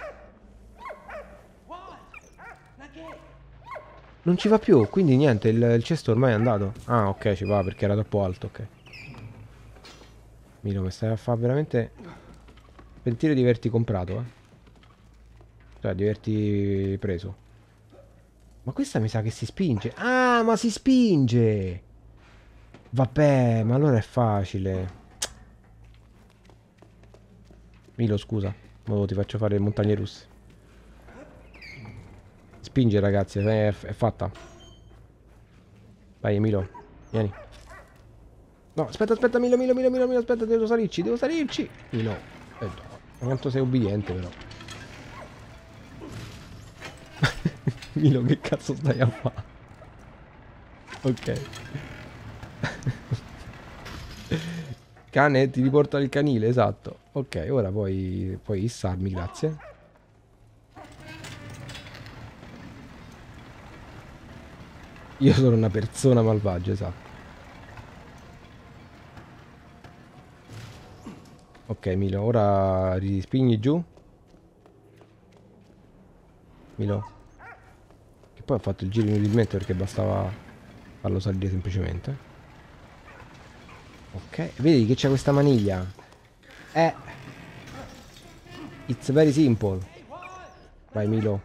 Non ci va più, quindi niente, il cesto ormai è andato. Ah, ok, ci va perché era troppo alto, ok. Milo, mi stai a fare veramente... Pentire di averti comprato, Cioè, di averti preso. Ma questa mi sa che si spinge. Ah, ma si spinge! Vabbè, ma allora è facile. Milo, scusa. Ora ti faccio fare le montagne russe. Spinge, ragazzi, è fatta. Vai, Milo. Vieni. No, aspetta, aspetta, Milo, Milo, Milo, Milo, Milo, aspetta, devo salirci, devo salirci. Milo. No. Quanto sei obbediente, però. Milo, che cazzo stai a fare? Ok. Cane, ti riporta il canile, esatto. Ok, ora puoi issarmi, grazie. Io sono una persona malvagia, esatto. Ok, Milo, ora rispinghi giù. Milo. Che poi ho fatto il giro inutilmente perché bastava farlo salire semplicemente. Ok, vedi che c'è questa maniglia. It's very simple. Vai, Milo.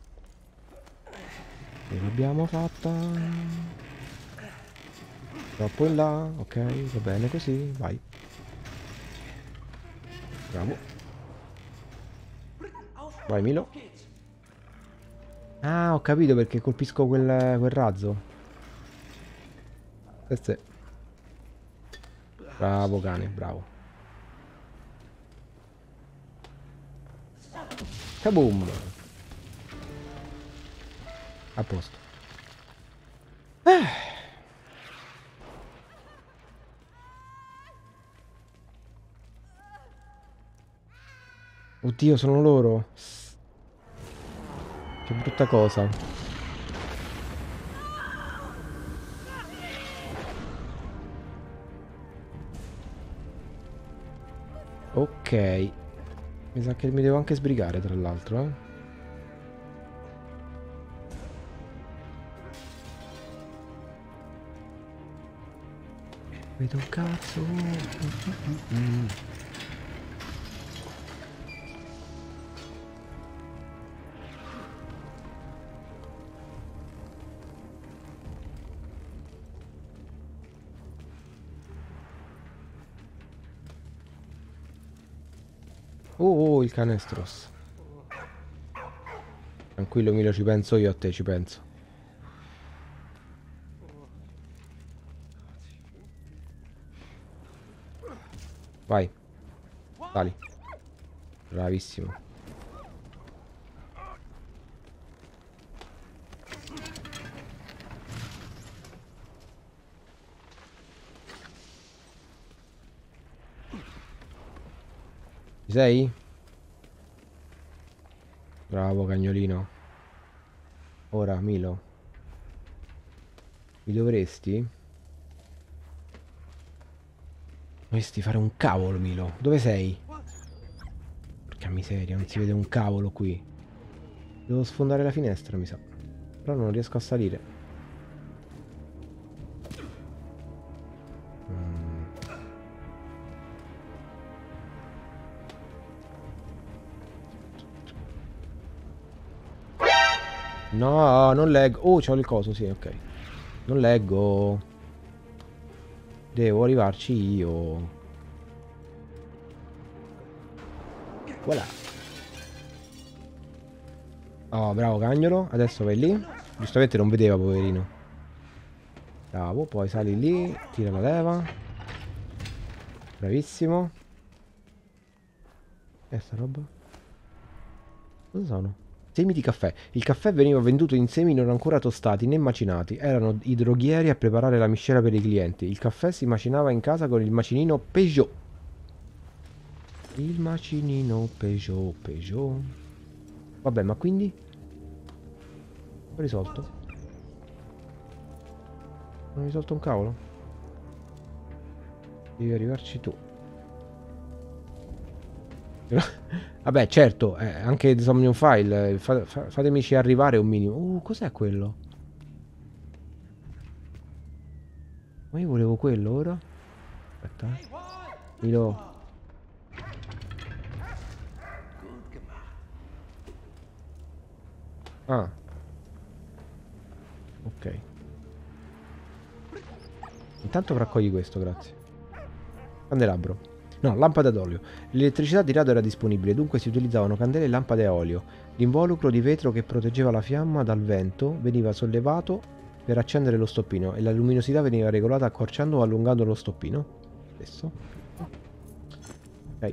Ce l'abbiamo fatta. Troppo in là. Ok, va bene così. Vai. Bravo. Vai, Milo. Ah, ho capito perché colpisco quel razzo. Questo è... Bravo cane, bravo. Kaboom. A posto. Oddio, sono loro. Che brutta cosa. Ok. Mi sa che mi devo anche sbrigare, tra l'altro, Vedo un cazzo. Oh, il canestros. Tranquillo, Milo, ci penso io, a te ci penso. Vai. Sali. Bravissimo. Ci sei? Bravo, cagnolino. Ora, Milo. Mi dovresti fare un cavolo, Milo. Dove sei? Porca miseria, non si vede un cavolo qui. Devo sfondare la finestra, mi sa. Però non riesco a salire. No, non leggo. Oh, c'ho il coso, sì, ok. Non leggo. Devo arrivarci io. Voilà. Oh, bravo cagnolo. Adesso vai lì. Giustamente non vedeva, poverino. Bravo, poi sali lì. Tira la leva. Bravissimo. E sta roba? Cosa sono? Semi di caffè. Il caffè veniva venduto in semi non ancora tostati né macinati. Erano i droghieri a preparare la miscela per i clienti. Il caffè si macinava in casa con il macinino Peugeot. Il macinino Peugeot, Peugeot. Vabbè, ma quindi? Ho risolto? Non ho risolto un cavolo? Devi arrivarci tu. Vabbè, certo, anche The Somnium File. Fatemici arrivare un minimo. Cos'è quello? Ma io volevo quello ora. Aspetta. Milo. Ah. Ok. Intanto raccogli questo, grazie. Candelabro. No, lampada d'olio. L'elettricità di rado era disponibile, dunque si utilizzavano candele e lampade a olio. L'involucro di vetro che proteggeva la fiamma dal vento veniva sollevato per accendere lo stoppino e la luminosità veniva regolata accorciando o allungando lo stoppino. Adesso. Ok.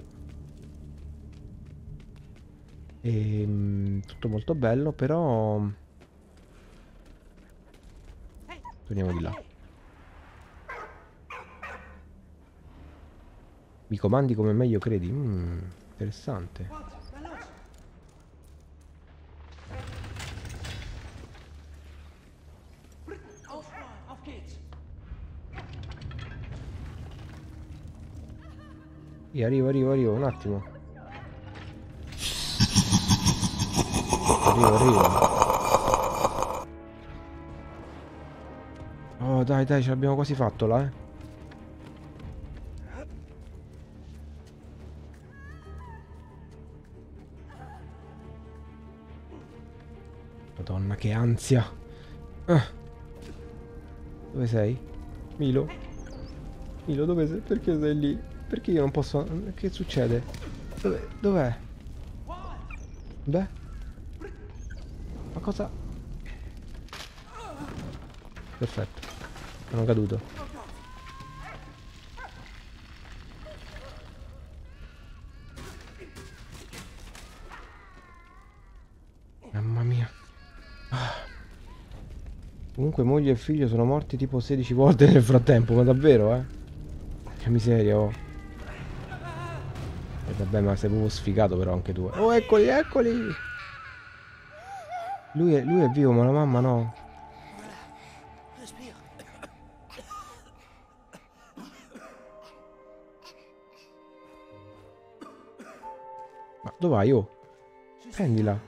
Tutto molto bello, però... Torniamo di là. Mi comandi come meglio credi? Interessante. Arrivo, un attimo. Arrivo. Oh, dai, ce l'abbiamo quasi fatto là, eh. Madonna, che ansia. Dove sei? Milo? Milo, dove sei? Perché sei lì? Perché io non posso... Che succede? Dov'è? Beh? Ma cosa? Perfetto. Sono caduto. Mamma mia. Comunque moglie e figlio sono morti tipo 16 volte nel frattempo, ma davvero, eh? Che miseria, oh. E vabbè, ma sei proprio sfigato però anche tu. Oh, eccoli! Lui è vivo, ma la mamma no. Ma dove vai, oh? Prendila.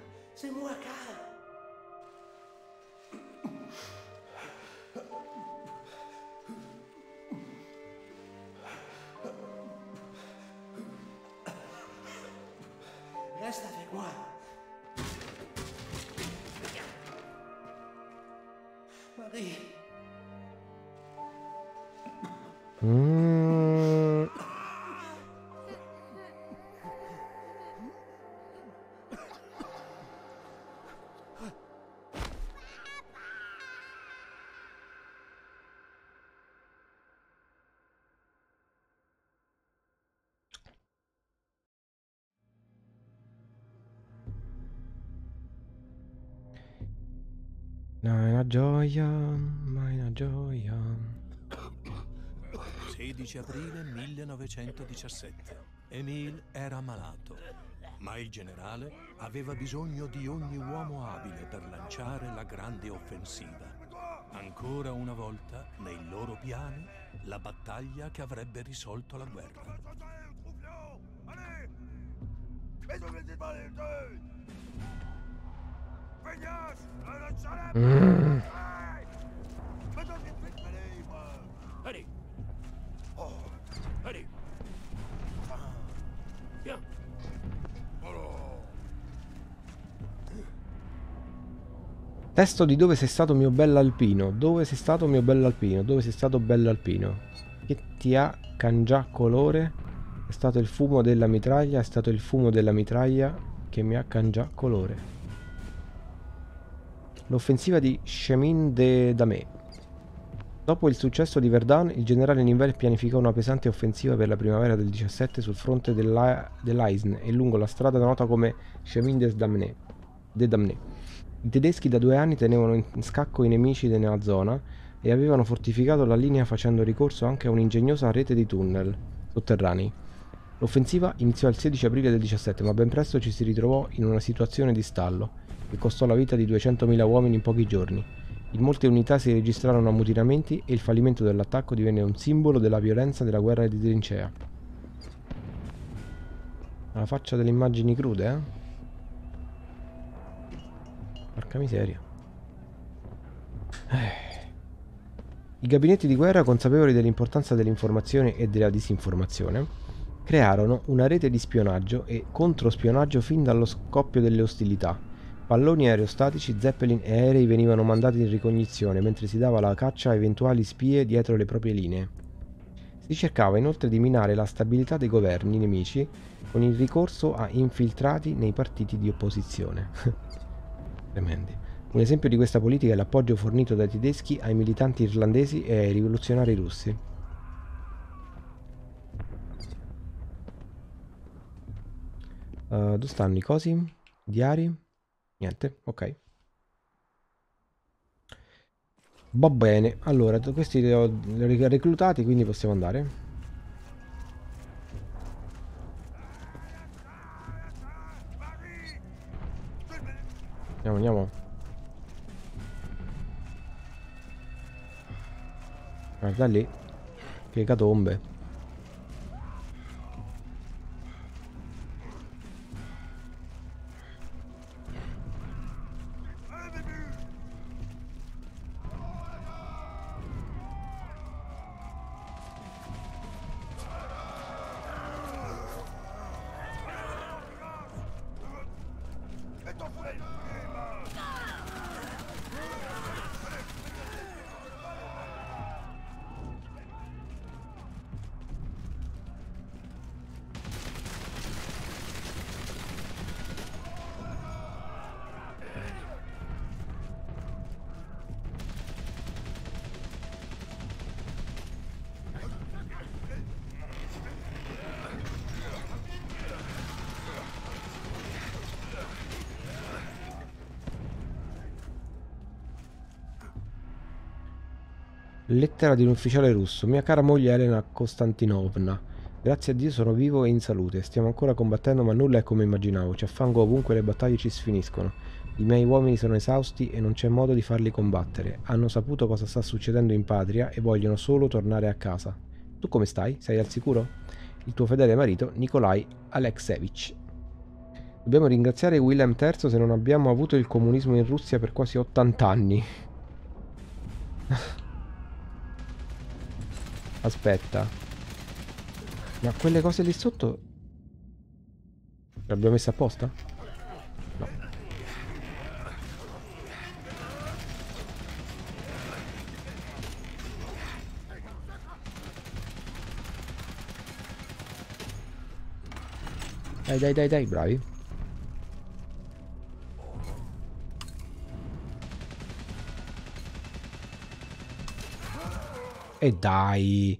No, è una gioia, ma è una gioia. 16 aprile 1917. Emile era malato, ma il generale aveva bisogno di ogni uomo abile per lanciare la grande offensiva. Ancora una volta, nei loro piani, la battaglia che avrebbe risolto la guerra. Testo di Dove sei stato mio bell'alpino? Dove sei stato mio bell'alpino? Dove sei stato bell'alpino? Che ti ha cangiato colore? È stato il fumo della mitraglia, è stato il fumo della mitraglia che mi ha cangiato colore. L'offensiva di Chemin de Damé. Dopo il successo di Verdun, il generale Nivelle pianificò una pesante offensiva per la primavera del 17 sul fronte dell'Aisne e lungo la strada nota come Chemin de Damné. I tedeschi da 2 anni tenevano in scacco i nemici nella zona e avevano fortificato la linea facendo ricorso anche a un'ingegnosa rete di tunnel sotterranei. L'offensiva iniziò il 16 aprile del 17, ma ben presto ci si ritrovò in una situazione di stallo, che costò la vita di 200.000 uomini in pochi giorni. In molte unità si registrarono ammutinamenti e il fallimento dell'attacco divenne un simbolo della violenza della guerra di trincea. Alla faccia delle immagini crude, eh? Porca miseria. I gabinetti di guerra, consapevoli dell'importanza dell'informazione e della disinformazione, crearono una rete di spionaggio e controspionaggio fin dallo scoppio delle ostilità. Palloni aerostatici, zeppelin e aerei venivano mandati in ricognizione mentre si dava la caccia a eventuali spie dietro le proprie linee. Si cercava inoltre di minare la stabilità dei governi nemici con il ricorso a infiltrati nei partiti di opposizione. Tremendi. Un esempio di questa politica è l'appoggio fornito dai tedeschi ai militanti irlandesi e ai rivoluzionari russi. Dove stanno i cosi? Diari? Niente, ok. Va bene, allora questi li ho reclutati, quindi possiamo andare. Andiamo. Guarda lì, che catombe. Lettera di un ufficiale russo. Mia cara moglie Elena Kostantinovna, grazie a Dio sono vivo e in salute. Stiamo ancora combattendo, ma nulla è come immaginavo. Ci affango ovunque, le battaglie ci sfiniscono. I miei uomini sono esausti e non c'è modo di farli combattere. Hanno saputo cosa sta succedendo in patria e vogliono solo tornare a casa. Tu come stai? Sei al sicuro? Il tuo fedele marito Nikolai Aleksevich. Dobbiamo ringraziare Wilhelm III se non abbiamo avuto il comunismo in Russia per quasi 80 anni. Aspetta. Ma quelle cose lì sotto le abbiamo messe apposta? No. Dai, bravi. E dai.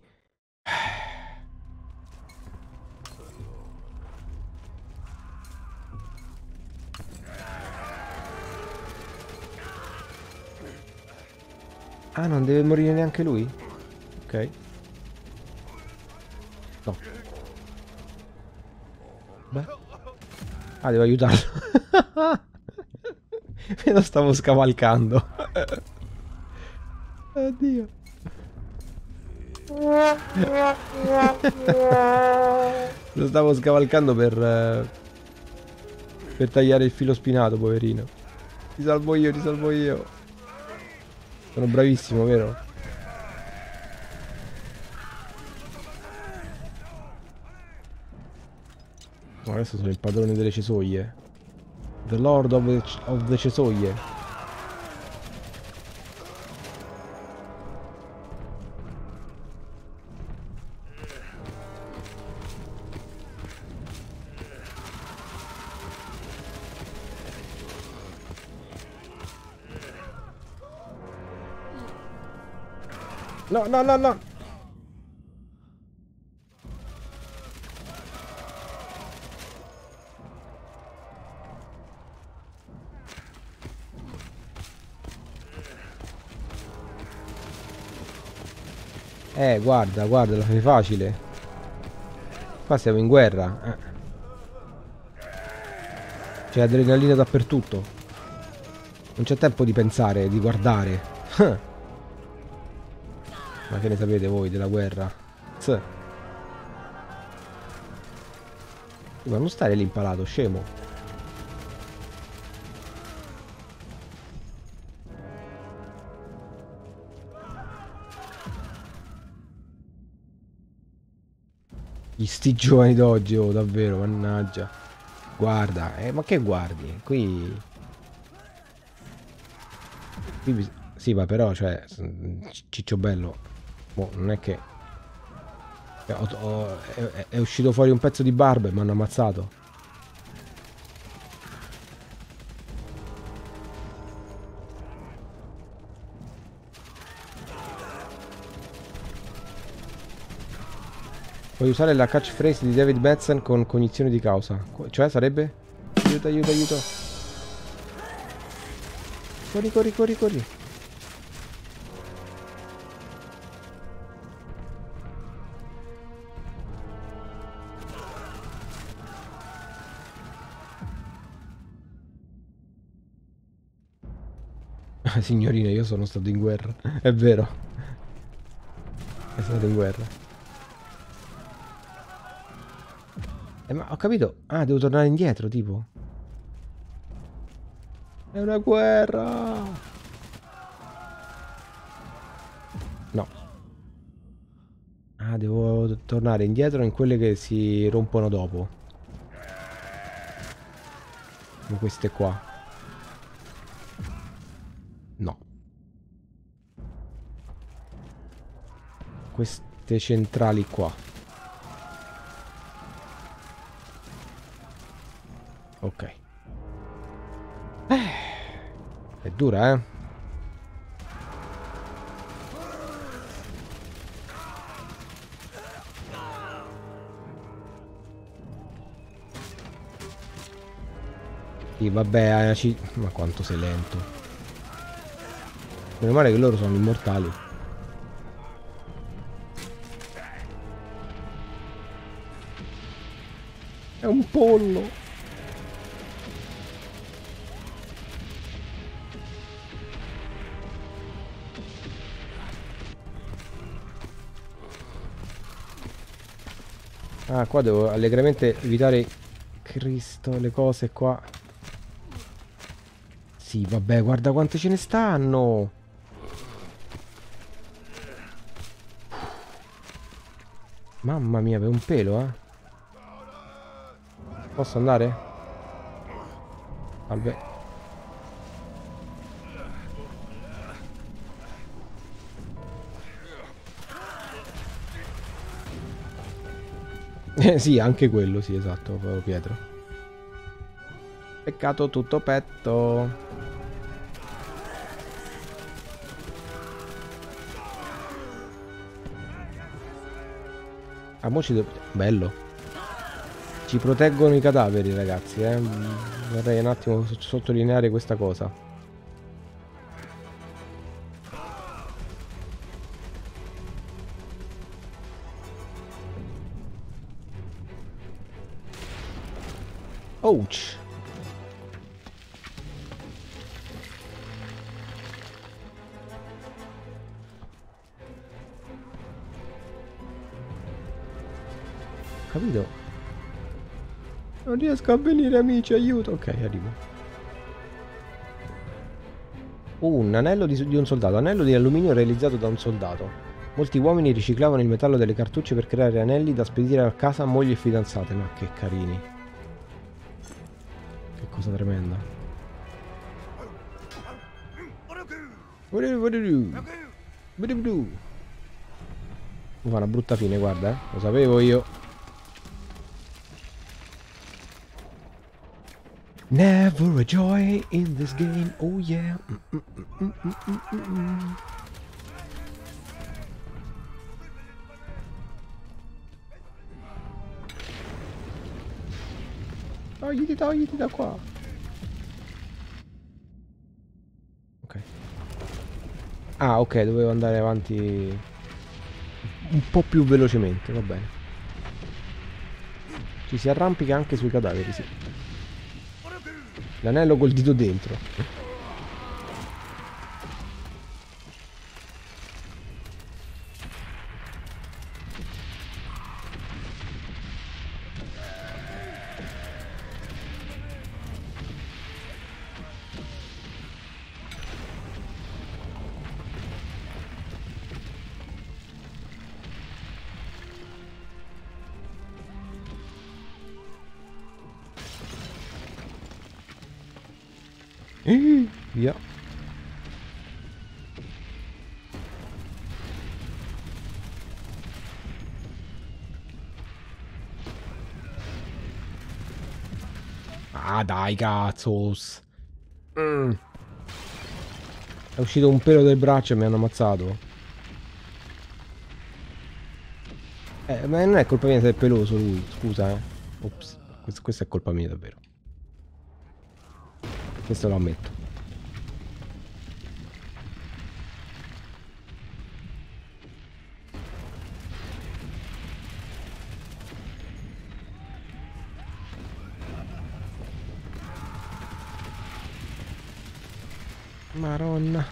Ah, non deve morire neanche lui? Ok. No. Beh. Ah, devo aiutarlo. Me lo stavo scavalcando. Oddio. Lo stavo scavalcando per tagliare il filo spinato, poverino. Ti salvo io. Sono bravissimo, vero? No, adesso sono il padrone delle cesoie. The Lord of the cesoie. No, no, no, no. Guarda, guarda, la fai facile. Qua siamo in guerra. C'è adrenalina dappertutto. Non c'è tempo di pensare, di guardare. Ma che ne sapete voi della guerra? Ma non stare lì impalato, scemo. Sti giovani d'oggi, oh, davvero, mannaggia. Guarda, ma che guardi? Qui... Sì, ma però, cioè, ciccio bello. Boh, non è che... È uscito fuori un pezzo di barba e mi hanno ammazzato. Puoi usare la catchphrase di David Madsen con cognizione di causa. Cioè sarebbe? Aiuto, aiuto, aiuto. Corri, corri, corri, corri. Signorina, io sono stato in guerra. È vero. È stato in guerra. Ma ho capito. Ah, devo tornare indietro, tipo. È una guerra. No. Ah, devo tornare indietro in quelle che si rompono dopo. Come queste qua. No. Queste centrali qua. Ok. È dura, eh? Sì, vabbè, ma quanto sei lento. Meno male che loro sono immortali. È un pollo. Ah, qua devo allegramente evitare... Cristo, le cose qua. Sì, vabbè, guarda quante ce ne stanno. Mamma mia, per un pelo, eh. Posso andare? Salve. Sì, anche quello, sì, esatto, proprio Pietro. Peccato tutto petto. Ah, mo bello. Ci proteggono i cadaveri, ragazzi, eh. Vorrei un attimo sottolineare questa cosa. Ouch. Capito? Non riesco a venire, amici, aiuto. Ok, arrivo. Un anello di un soldato. Anello di alluminio realizzato da un soldato. Molti uomini riciclavano il metallo delle cartucce per creare anelli da spedire a casa a mogli e fidanzate. Ma che carini. Che cosa tremenda. Mi fa una brutta fine, guarda, eh. Lo sapevo io. Never a joy in this game, oh yeah. Togliti da qua. Ok. Ah, ok, dovevo andare avanti un po' più velocemente, va bene. Ci si arrampica anche sui cadaveri, sì. L'anello col dito dentro. Via. Ah, dai, cazzos. È uscito un pelo del braccio e mi hanno ammazzato. Ma non è colpa mia se è peloso lui, scusa, eh. Ops, questa è colpa mia davvero. Questo lo ammetto. Maronna.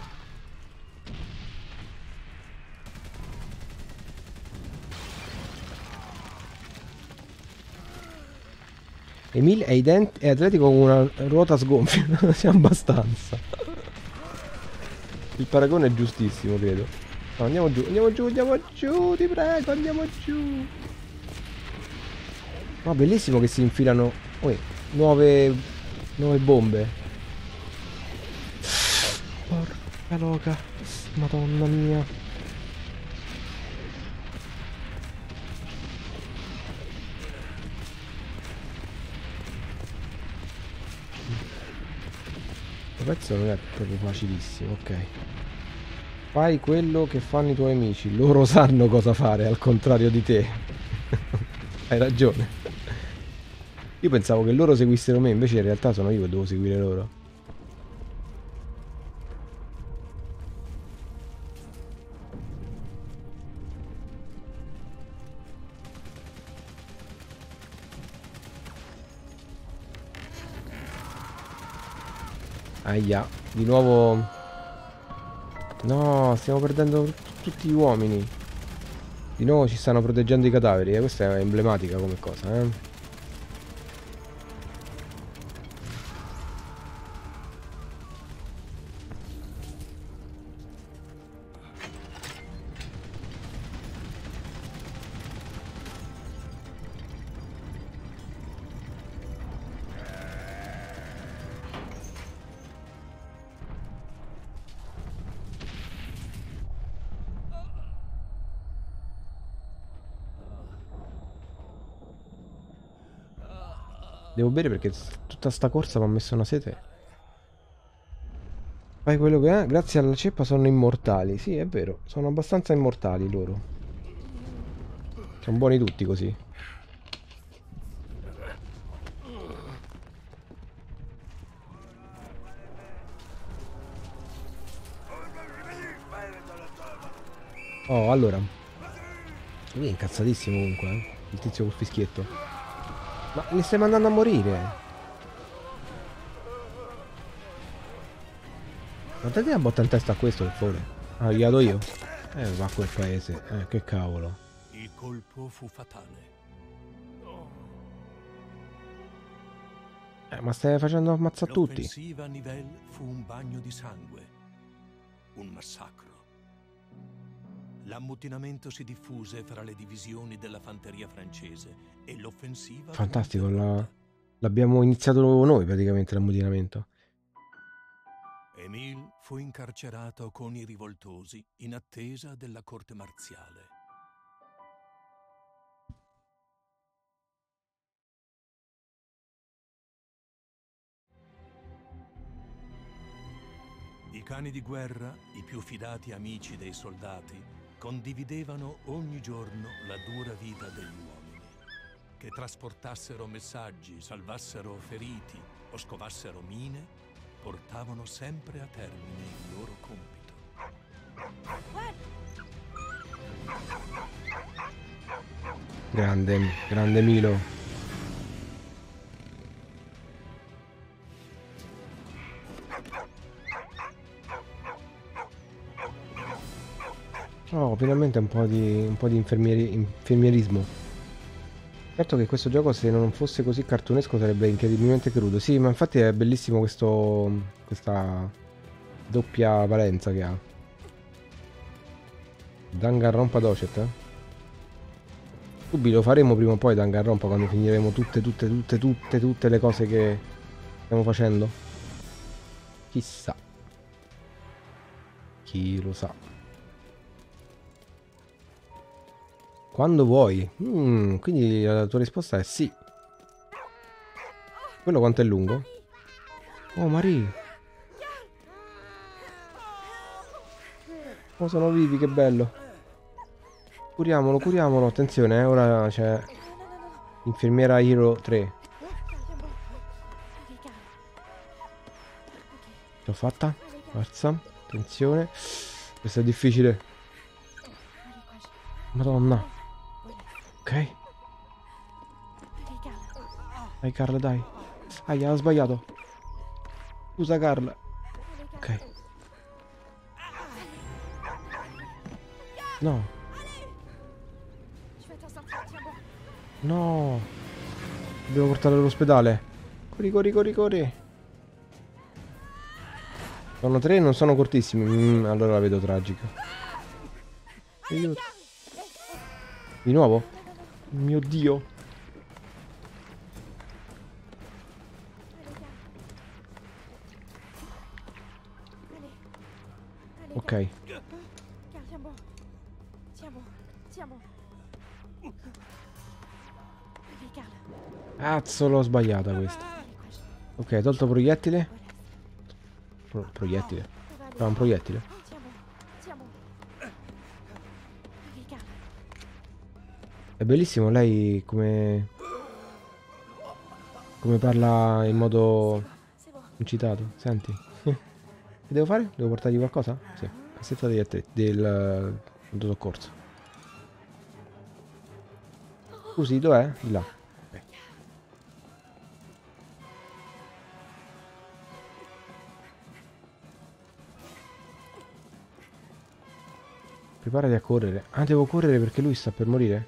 Emil è atletico con una ruota sgonfia. Non sia abbastanza. Il paragone è giustissimo, credo. No, andiamo giù, ti prego, andiamo giù. Ma bellissimo che si infilano nuove bombe. Porca loca, madonna mia. Questo pezzo non è proprio facilissimo, ok. Fai quello che fanno i tuoi amici, loro sanno cosa fare, al contrario di te. Hai ragione. Io pensavo che loro seguissero me, invece in realtà sono io che devo seguire loro. Aia, di nuovo. No, stiamo perdendo tutti gli uomini. Di nuovo ci stanno proteggendo i cadaveri, questa è emblematica come cosa, eh. Devo bere perché tutta sta corsa mi ha messo una sete. Fai quello che è, grazie alla ceppa sono immortali. Sì, è vero, sono abbastanza immortali loro. Sono buoni tutti così. Oh, allora. Lui è incazzatissimo comunque, il tizio col fischietto. Ma li stai mandando a morire? Ma date una botta in testa a questo, per favore. Ah, gli do io. Va a quel paese. Che cavolo. Il colpo fu fatale. Ma stai facendo ammazzare tutti. L'offensiva a Nivelles fu un bagno di sangue. Un massacro. L'ammutinamento si diffuse fra le divisioni della fanteria francese e l'offensiva... Fantastico, l'abbiamo iniziato noi praticamente l'ammutinamento. Émile fu incarcerato con i rivoltosi in attesa della corte marziale. I cani di guerra, i più fidati amici dei soldati, condividevano ogni giorno la dura vita degli uomini. che trasportassero messaggi, salvassero feriti o scovassero mine, portavano sempre a termine il loro compito. Grande, grande Milo. Oh, finalmente un po' di infermierismo. Certo che questo gioco, se non fosse così cartunesco, sarebbe incredibilmente crudo. Sì, ma infatti è bellissimo questa doppia valenza che ha. Danganronpa Docet, eh? Ubi lo faremo prima o poi Danganronpa, quando finiremo tutte le cose che stiamo facendo? Chissà. Chi lo sa. Quando vuoi. Quindi la tua risposta è sì. Quello quanto è lungo? Oh, Marie. Oh, sono vivi, che bello. Curiamolo, curiamolo. Attenzione, ora c'è Infermiera Hero 3. L'ho fatta? Forza. Attenzione. Questo è difficile. Madonna. Ok. Dai, Carla, dai. Aia, ho sbagliato. Scusa, Carla. Ok. No. No. Dobbiamo portarlo all'ospedale. Corri, corri, corri, corri. Sono 3 e non sono cortissimi. Allora la vedo tragica. Aiuto. Di nuovo? Mio Dio. Ok. Cazzo, l'ho sbagliata questa. Ok, tolto proiettile. Proiettile. No, un proiettile. È bellissimo lei come parla in modo incitato. Senti. Che devo fare? Devo portargli qualcosa? Sì. Cassetta del pronto soccorso. Scusi, dov'è? Di là. Okay. Preparati a correre. Ah, devo correre perché lui sta per morire?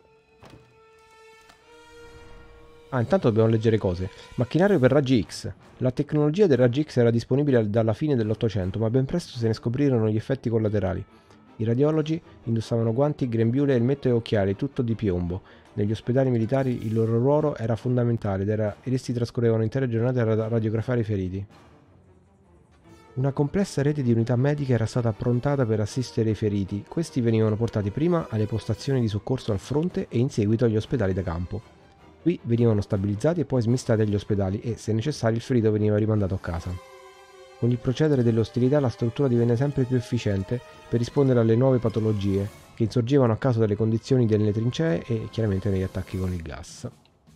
Ah, intanto dobbiamo leggere cose. Macchinario per raggi X. La tecnologia dei raggi X era disponibile dalla fine dell'Ottocento, ma ben presto se ne scoprirono gli effetti collaterali. I radiologi indossavano guanti, grembiule, elmetto e occhiali, tutto di piombo. Negli ospedali militari il loro ruolo era fondamentale ed essi trascorrevano intere giornate a radiografare i feriti. Una complessa rete di unità mediche era stata approntata per assistere i feriti. Questi venivano portati prima alle postazioni di soccorso al fronte e in seguito agli ospedali da campo. Qui venivano stabilizzati e poi smistati agli ospedali e, se necessario, il ferito veniva rimandato a casa. Con il procedere delle ostilità la struttura divenne sempre più efficiente per rispondere alle nuove patologie che insorgevano a causa delle condizioni delle trincee e chiaramente negli attacchi con il gas.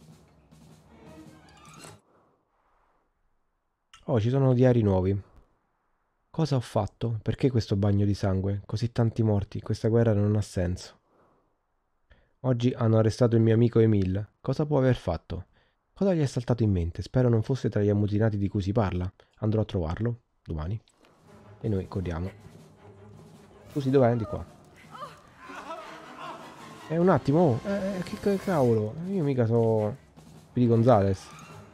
Oh, ci sono diari nuovi. Cosa ho fatto? Perché questo bagno di sangue? Così tanti morti? Questa guerra non ha senso. Oggi hanno arrestato il mio amico Emil. Cosa può aver fatto? Cosa gli è saltato in mente? Spero non fosse tra gli ammutinati di cui si parla. Andrò a trovarlo domani. E noi corriamo. Scusi, dov'è? Di qua. Un attimo. Oh, che cavolo. Io mica so Speedy Gonzales.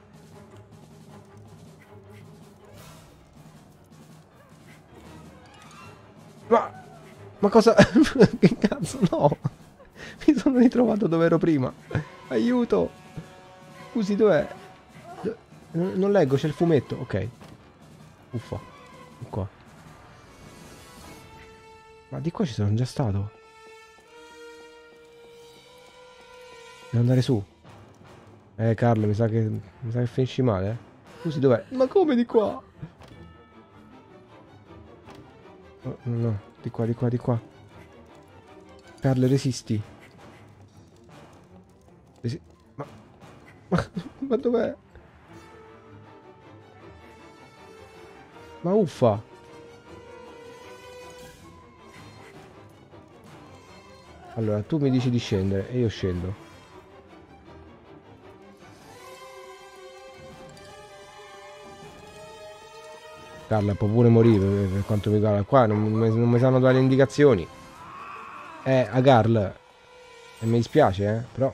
Ma cosa? Che cazzo? No. Mi sono ritrovato dove ero prima. Aiuto. Scusi, dov'è? Non leggo, c'è il fumetto. Ok. Uffa. Di qua. Ma di qua ci sono già stato. Devo andare su. Carlo, mi sa che finisci male. Scusi, dov'è? Ma come di qua? Oh, no, di qua, di qua, di qua. Carlo, resisti. Ma dov'è? Ma uffa! Allora, tu mi dici di scendere e io scendo. Carla può pure morire per quanto mi riguarda. Qua non mi sanno dare le indicazioni. A Carl. E mi dispiace, però.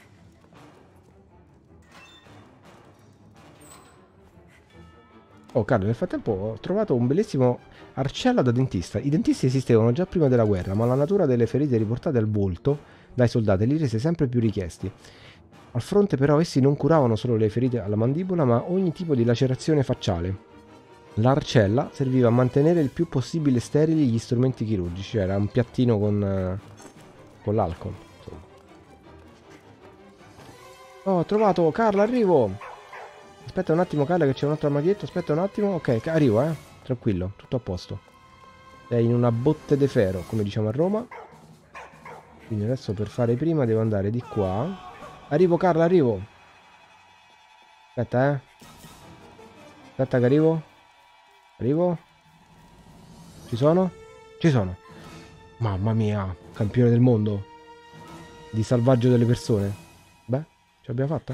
Oh, Carl, nel frattempo ho trovato un bellissimo arcella da dentista. I dentisti esistevano già prima della guerra, ma la natura delle ferite riportate al volto dai soldati li rese sempre più richiesti. Al fronte però essi non curavano solo le ferite alla mandibola, ma ogni tipo di lacerazione facciale. L'arcella serviva a mantenere il più possibile sterili gli strumenti chirurgici, era un piattino con l'alcol. Oh, ho trovato, Carla, arrivo! Aspetta un attimo, Carla, che c'è un altro armadietto, aspetta un attimo, ok, arrivo, tranquillo, tutto a posto. Sei in una botte de ferro, come diciamo a Roma. Quindi adesso per fare prima devo andare di qua. Arrivo, Carla, arrivo! Aspetta, aspetta che arrivo. Arrivo? Ci sono? Ci sono. Mamma mia, campione del mondo. Di salvaggio delle persone. Beh, ce l'abbiamo fatta?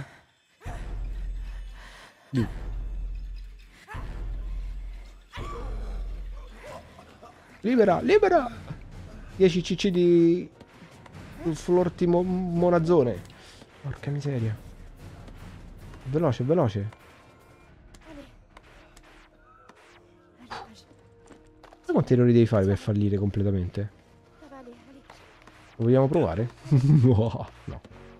Libera, libera! 10 cc di flortimonazzone. Porca miseria. Veloce, veloce. Quanti errori devi fare per fallire completamente? Lo vogliamo provare? No, no.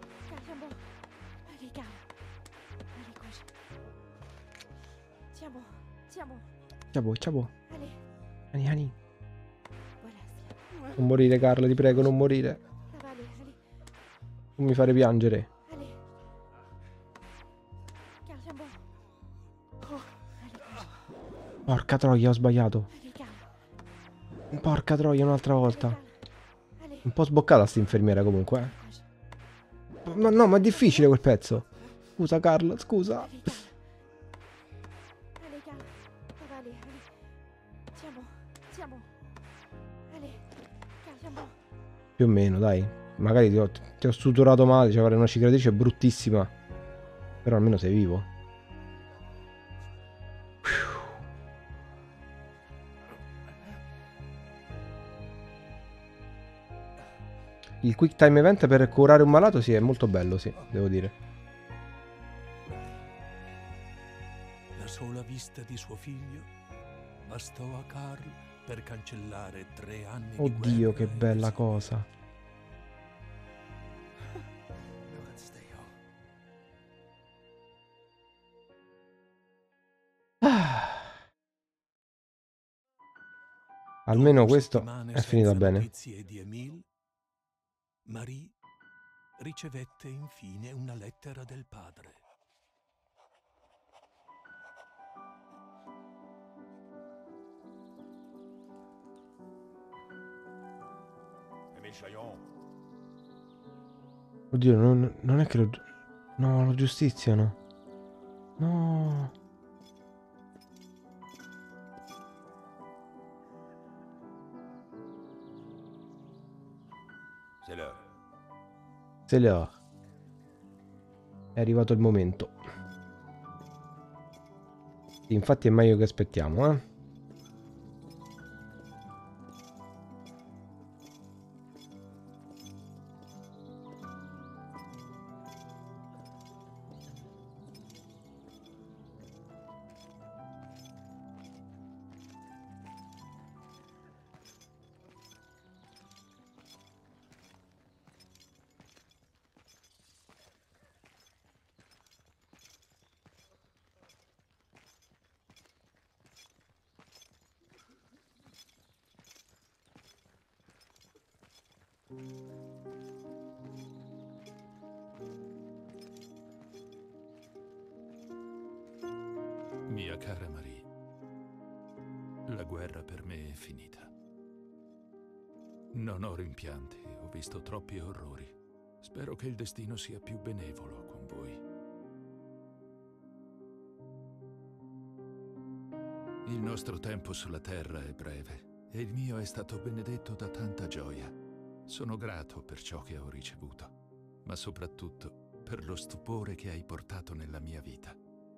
Ciao, ciao. Ani, ani. Non morire, Carla, ti prego, non morire. Non mi fare piangere. Porca troia, ho sbagliato. Porca troia, un'altra volta. Un po' sboccata sta infermiera comunque. Ma no, ma è difficile quel pezzo. Scusa, Carla, scusa. Più o meno, dai. Magari ti ho suturato male, cioè avere una cicatrice bruttissima. Però almeno sei vivo. Il quick time event per curare un malato sì, è molto bello, sì, devo dire. La sola vista di suo figlio bastò a Carl per cancellare 3 anni di guerra. Oddio, che bella cosa. Almeno questo è finita bene. Di Emile, Marie ricevette infine una lettera del padre. Oddio, non è che lo... No, lo giustiziano. No. C'est l'heure. È arrivato il momento. Sì, infatti è meglio che aspettiamo, eh. Mia cara Marie, la guerra per me è finita. Non ho rimpianti, ho visto troppi orrori. Spero che il destino sia più benevolo con voi. Il nostro tempo sulla Terra è breve e il mio è stato benedetto da tanta gioia. Sono grato per ciò che ho ricevuto, ma soprattutto per lo stupore che hai portato nella mia vita.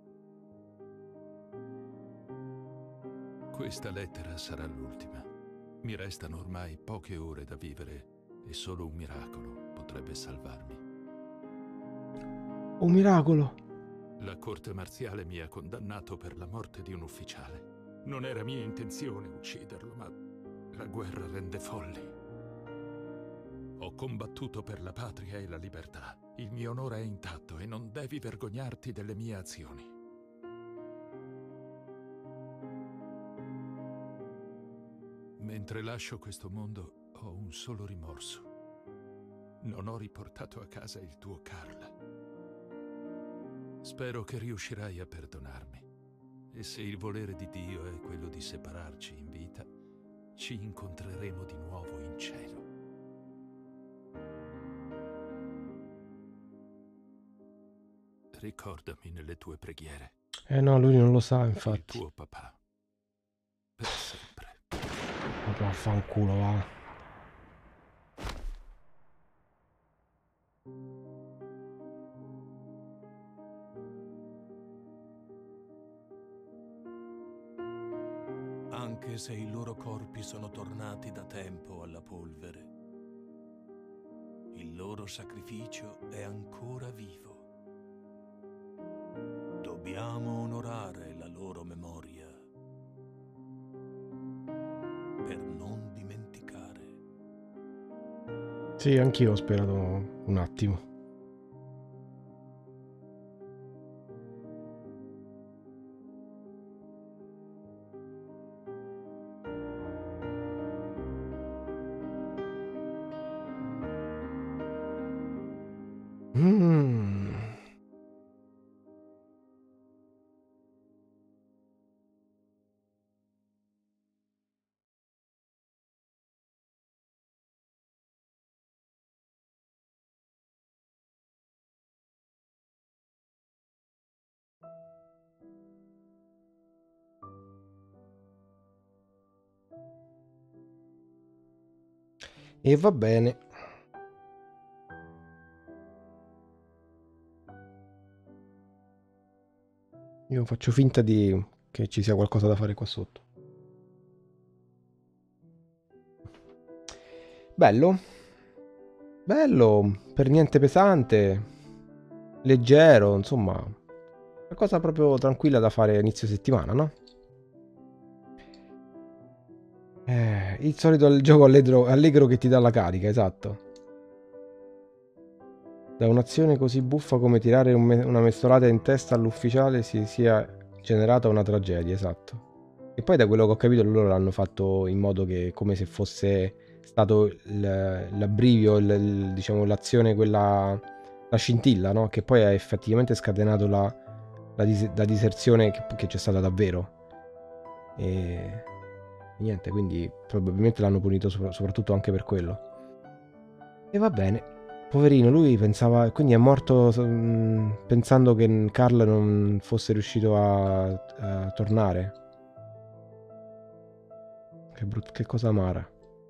Questa lettera sarà l'ultima. Mi restano ormai poche ore da vivere e solo un miracolo potrebbe salvarmi. Un miracolo! La corte marziale mi ha condannato per la morte di un ufficiale. Non era mia intenzione ucciderlo, ma la guerra rende folli. Ho combattuto per la patria e la libertà. Il mio onore è intatto e non devi vergognarti delle mie azioni. Mentre lascio questo mondo, ho un solo rimorso. Non ho riportato a casa il tuo Carl. Spero che riuscirai a perdonarmi. E se il volere di Dio è quello di separarci in vita, ci incontreremo di nuovo in cielo. Ricordami nelle tue preghiere. No, lui non lo sa, infatti. Il tuo papà. Per sempre. Ma vaffanculo, va. Anche se i loro corpi sono tornati da tempo alla polvere, il loro sacrificio è ancora vivo. Dobbiamo onorare la loro memoria per non dimenticare. Sì, anch'io ho sperato un attimo. E va bene. Io faccio finta che ci sia qualcosa da fare qua sotto. Bello. Bello, per niente pesante. Leggero, insomma. Una cosa proprio tranquilla da fare a inizio settimana, no? Il solito gioco allegro che ti dà la carica, esatto. Da un'azione così buffa come tirare una mestolata in testa all'ufficiale si sia generata una tragedia, esatto. E poi da quello che ho capito loro l'hanno fatto in modo che come se fosse stato l'abbrivio, diciamo l'azione, quella, la scintilla, no? Che poi ha effettivamente scatenato la diserzione che c'è stata davvero. E niente, quindi probabilmente l'hanno punito soprattutto anche per quello. E va bene. Poverino, lui pensava, quindi è morto pensando che Carl non fosse riuscito a tornare. Che cosa amara.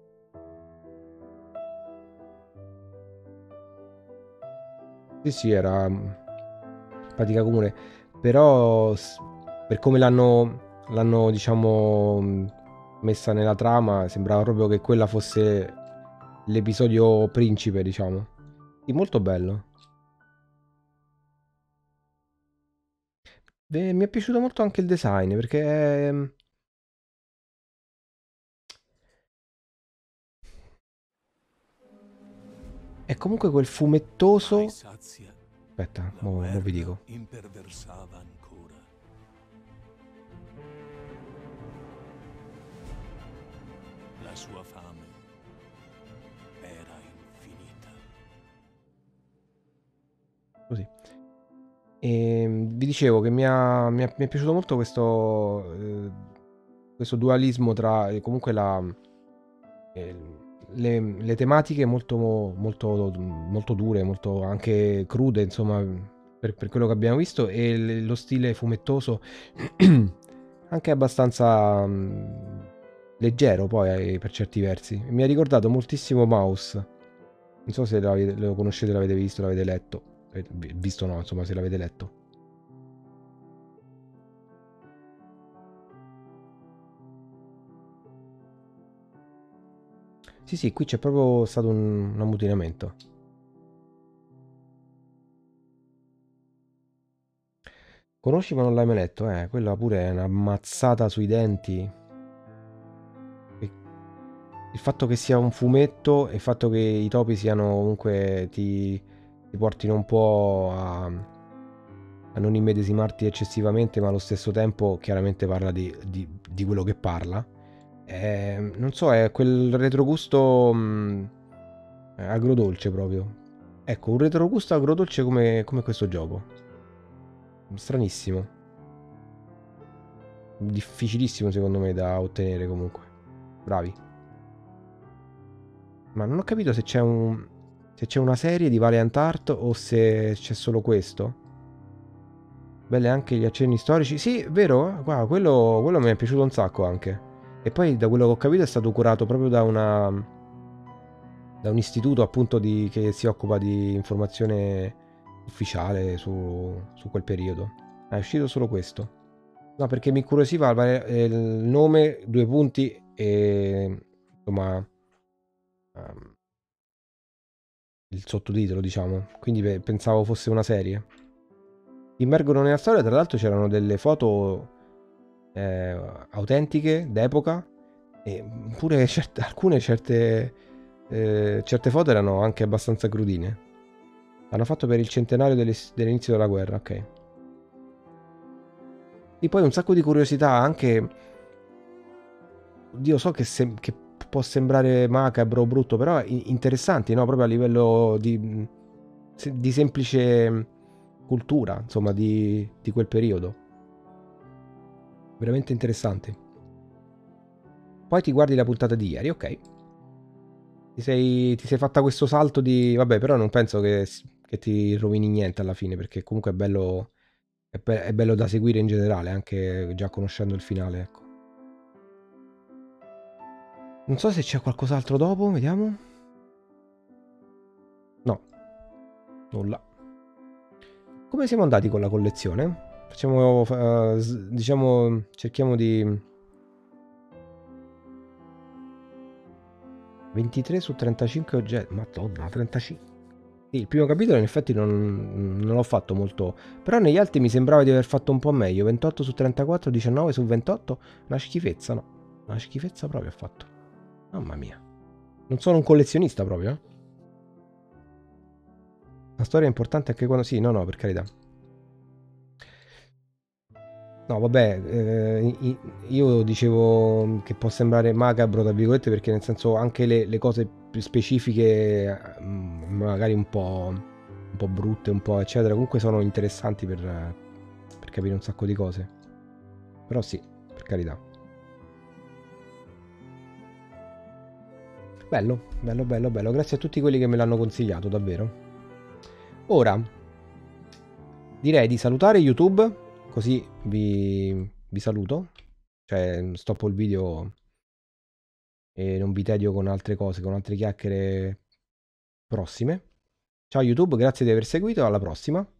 Sì, era pratica comune, però per come l'hanno diciamo messa nella trama, sembrava proprio che quella fosse l'episodio principe, diciamo. Sì, molto bello. Mi è piaciuto molto anche il design, perché è comunque quel fumettoso. Aspetta, mo vi dico. Imperversava ancora. La sua fame era infinita. Così. E vi dicevo che mi è piaciuto molto questo dualismo tra comunque le tematiche molto, molto, molto dure, molto anche crude, insomma, per quello che abbiamo visto, e lo stile fumettoso anche abbastanza leggero poi per certi versi. Mi ha ricordato moltissimo Mouse. Non so se lo conoscete, l'avete visto, l'avete letto. Visto no, insomma, se l'avete letto. Sì, qui c'è proprio stato un ammutinamento. Conosci ma non l'hai mai letto? Quella pure è una mazzata sui denti. Il fatto che sia un fumetto e il fatto che i topi siano comunque ti portino un po' a non immedesimarti eccessivamente, ma allo stesso tempo chiaramente parla di quello che parla. Non so, è quel retrogusto agrodolce proprio. Ecco, un retrogusto agrodolce come questo gioco. Stranissimo. Difficilissimo secondo me da ottenere comunque. Bravi. Ma non ho capito se c'è una serie di Valiant Art o se c'è solo questo. Belle anche gli accenni storici. Sì, vero? Guarda, quello mi è piaciuto un sacco anche. E poi da quello che ho capito è stato curato proprio da un istituto appunto che si occupa di informazione ufficiale su quel periodo. È uscito solo questo. No, perché mi incuriosiva il nome, 2 punti e insomma il sottotitolo, diciamo. Quindi pensavo fosse una serie. Immergono nella storia, tra l'altro c'erano delle foto autentiche d'epoca e pure certe foto erano anche abbastanza crudine. Hanno fatto per il centenario dell'inizio della guerra, ok. E poi un sacco di curiosità anche. Dio, so che può sembrare macabro o brutto, però interessanti, no? Proprio a livello di semplice cultura, insomma, di quel periodo. Veramente interessanti. Poi ti guardi la puntata di ieri, ok. Ti sei fatta questo salto di. Vabbè, però non penso che ti rovini niente alla fine, perché comunque è bello. È bello da seguire in generale, anche già conoscendo il finale, ecco. Non so se c'è qualcos'altro dopo, vediamo. No, nulla. Come siamo andati con la collezione? Facciamo, diciamo, cerchiamo di 23 su 35 oggetti. Madonna, 35. Sì, il primo capitolo in effetti non l'ho fatto molto. Però negli altri mi sembrava di aver fatto un po' meglio. 28 su 34, 19 su 28. Una schifezza, no? Una schifezza proprio ho fatto. Mamma mia. Non sono un collezionista proprio, eh? La storia è importante anche quando. Sì, no, per carità. No, vabbè, io dicevo che può sembrare macabro, tra virgolette, perché nel senso anche le cose più specifiche, magari un po' brutte, un po' eccetera, comunque sono interessanti per capire un sacco di cose. Però sì, per carità. Bello, bello, bello, bello. Grazie a tutti quelli che me l'hanno consigliato, davvero. Ora, direi di salutare YouTube. Così vi saluto, cioè stoppo il video e non vi tedio con altre cose, con altre chiacchiere prossime. Ciao YouTube, grazie di aver seguito, alla prossima.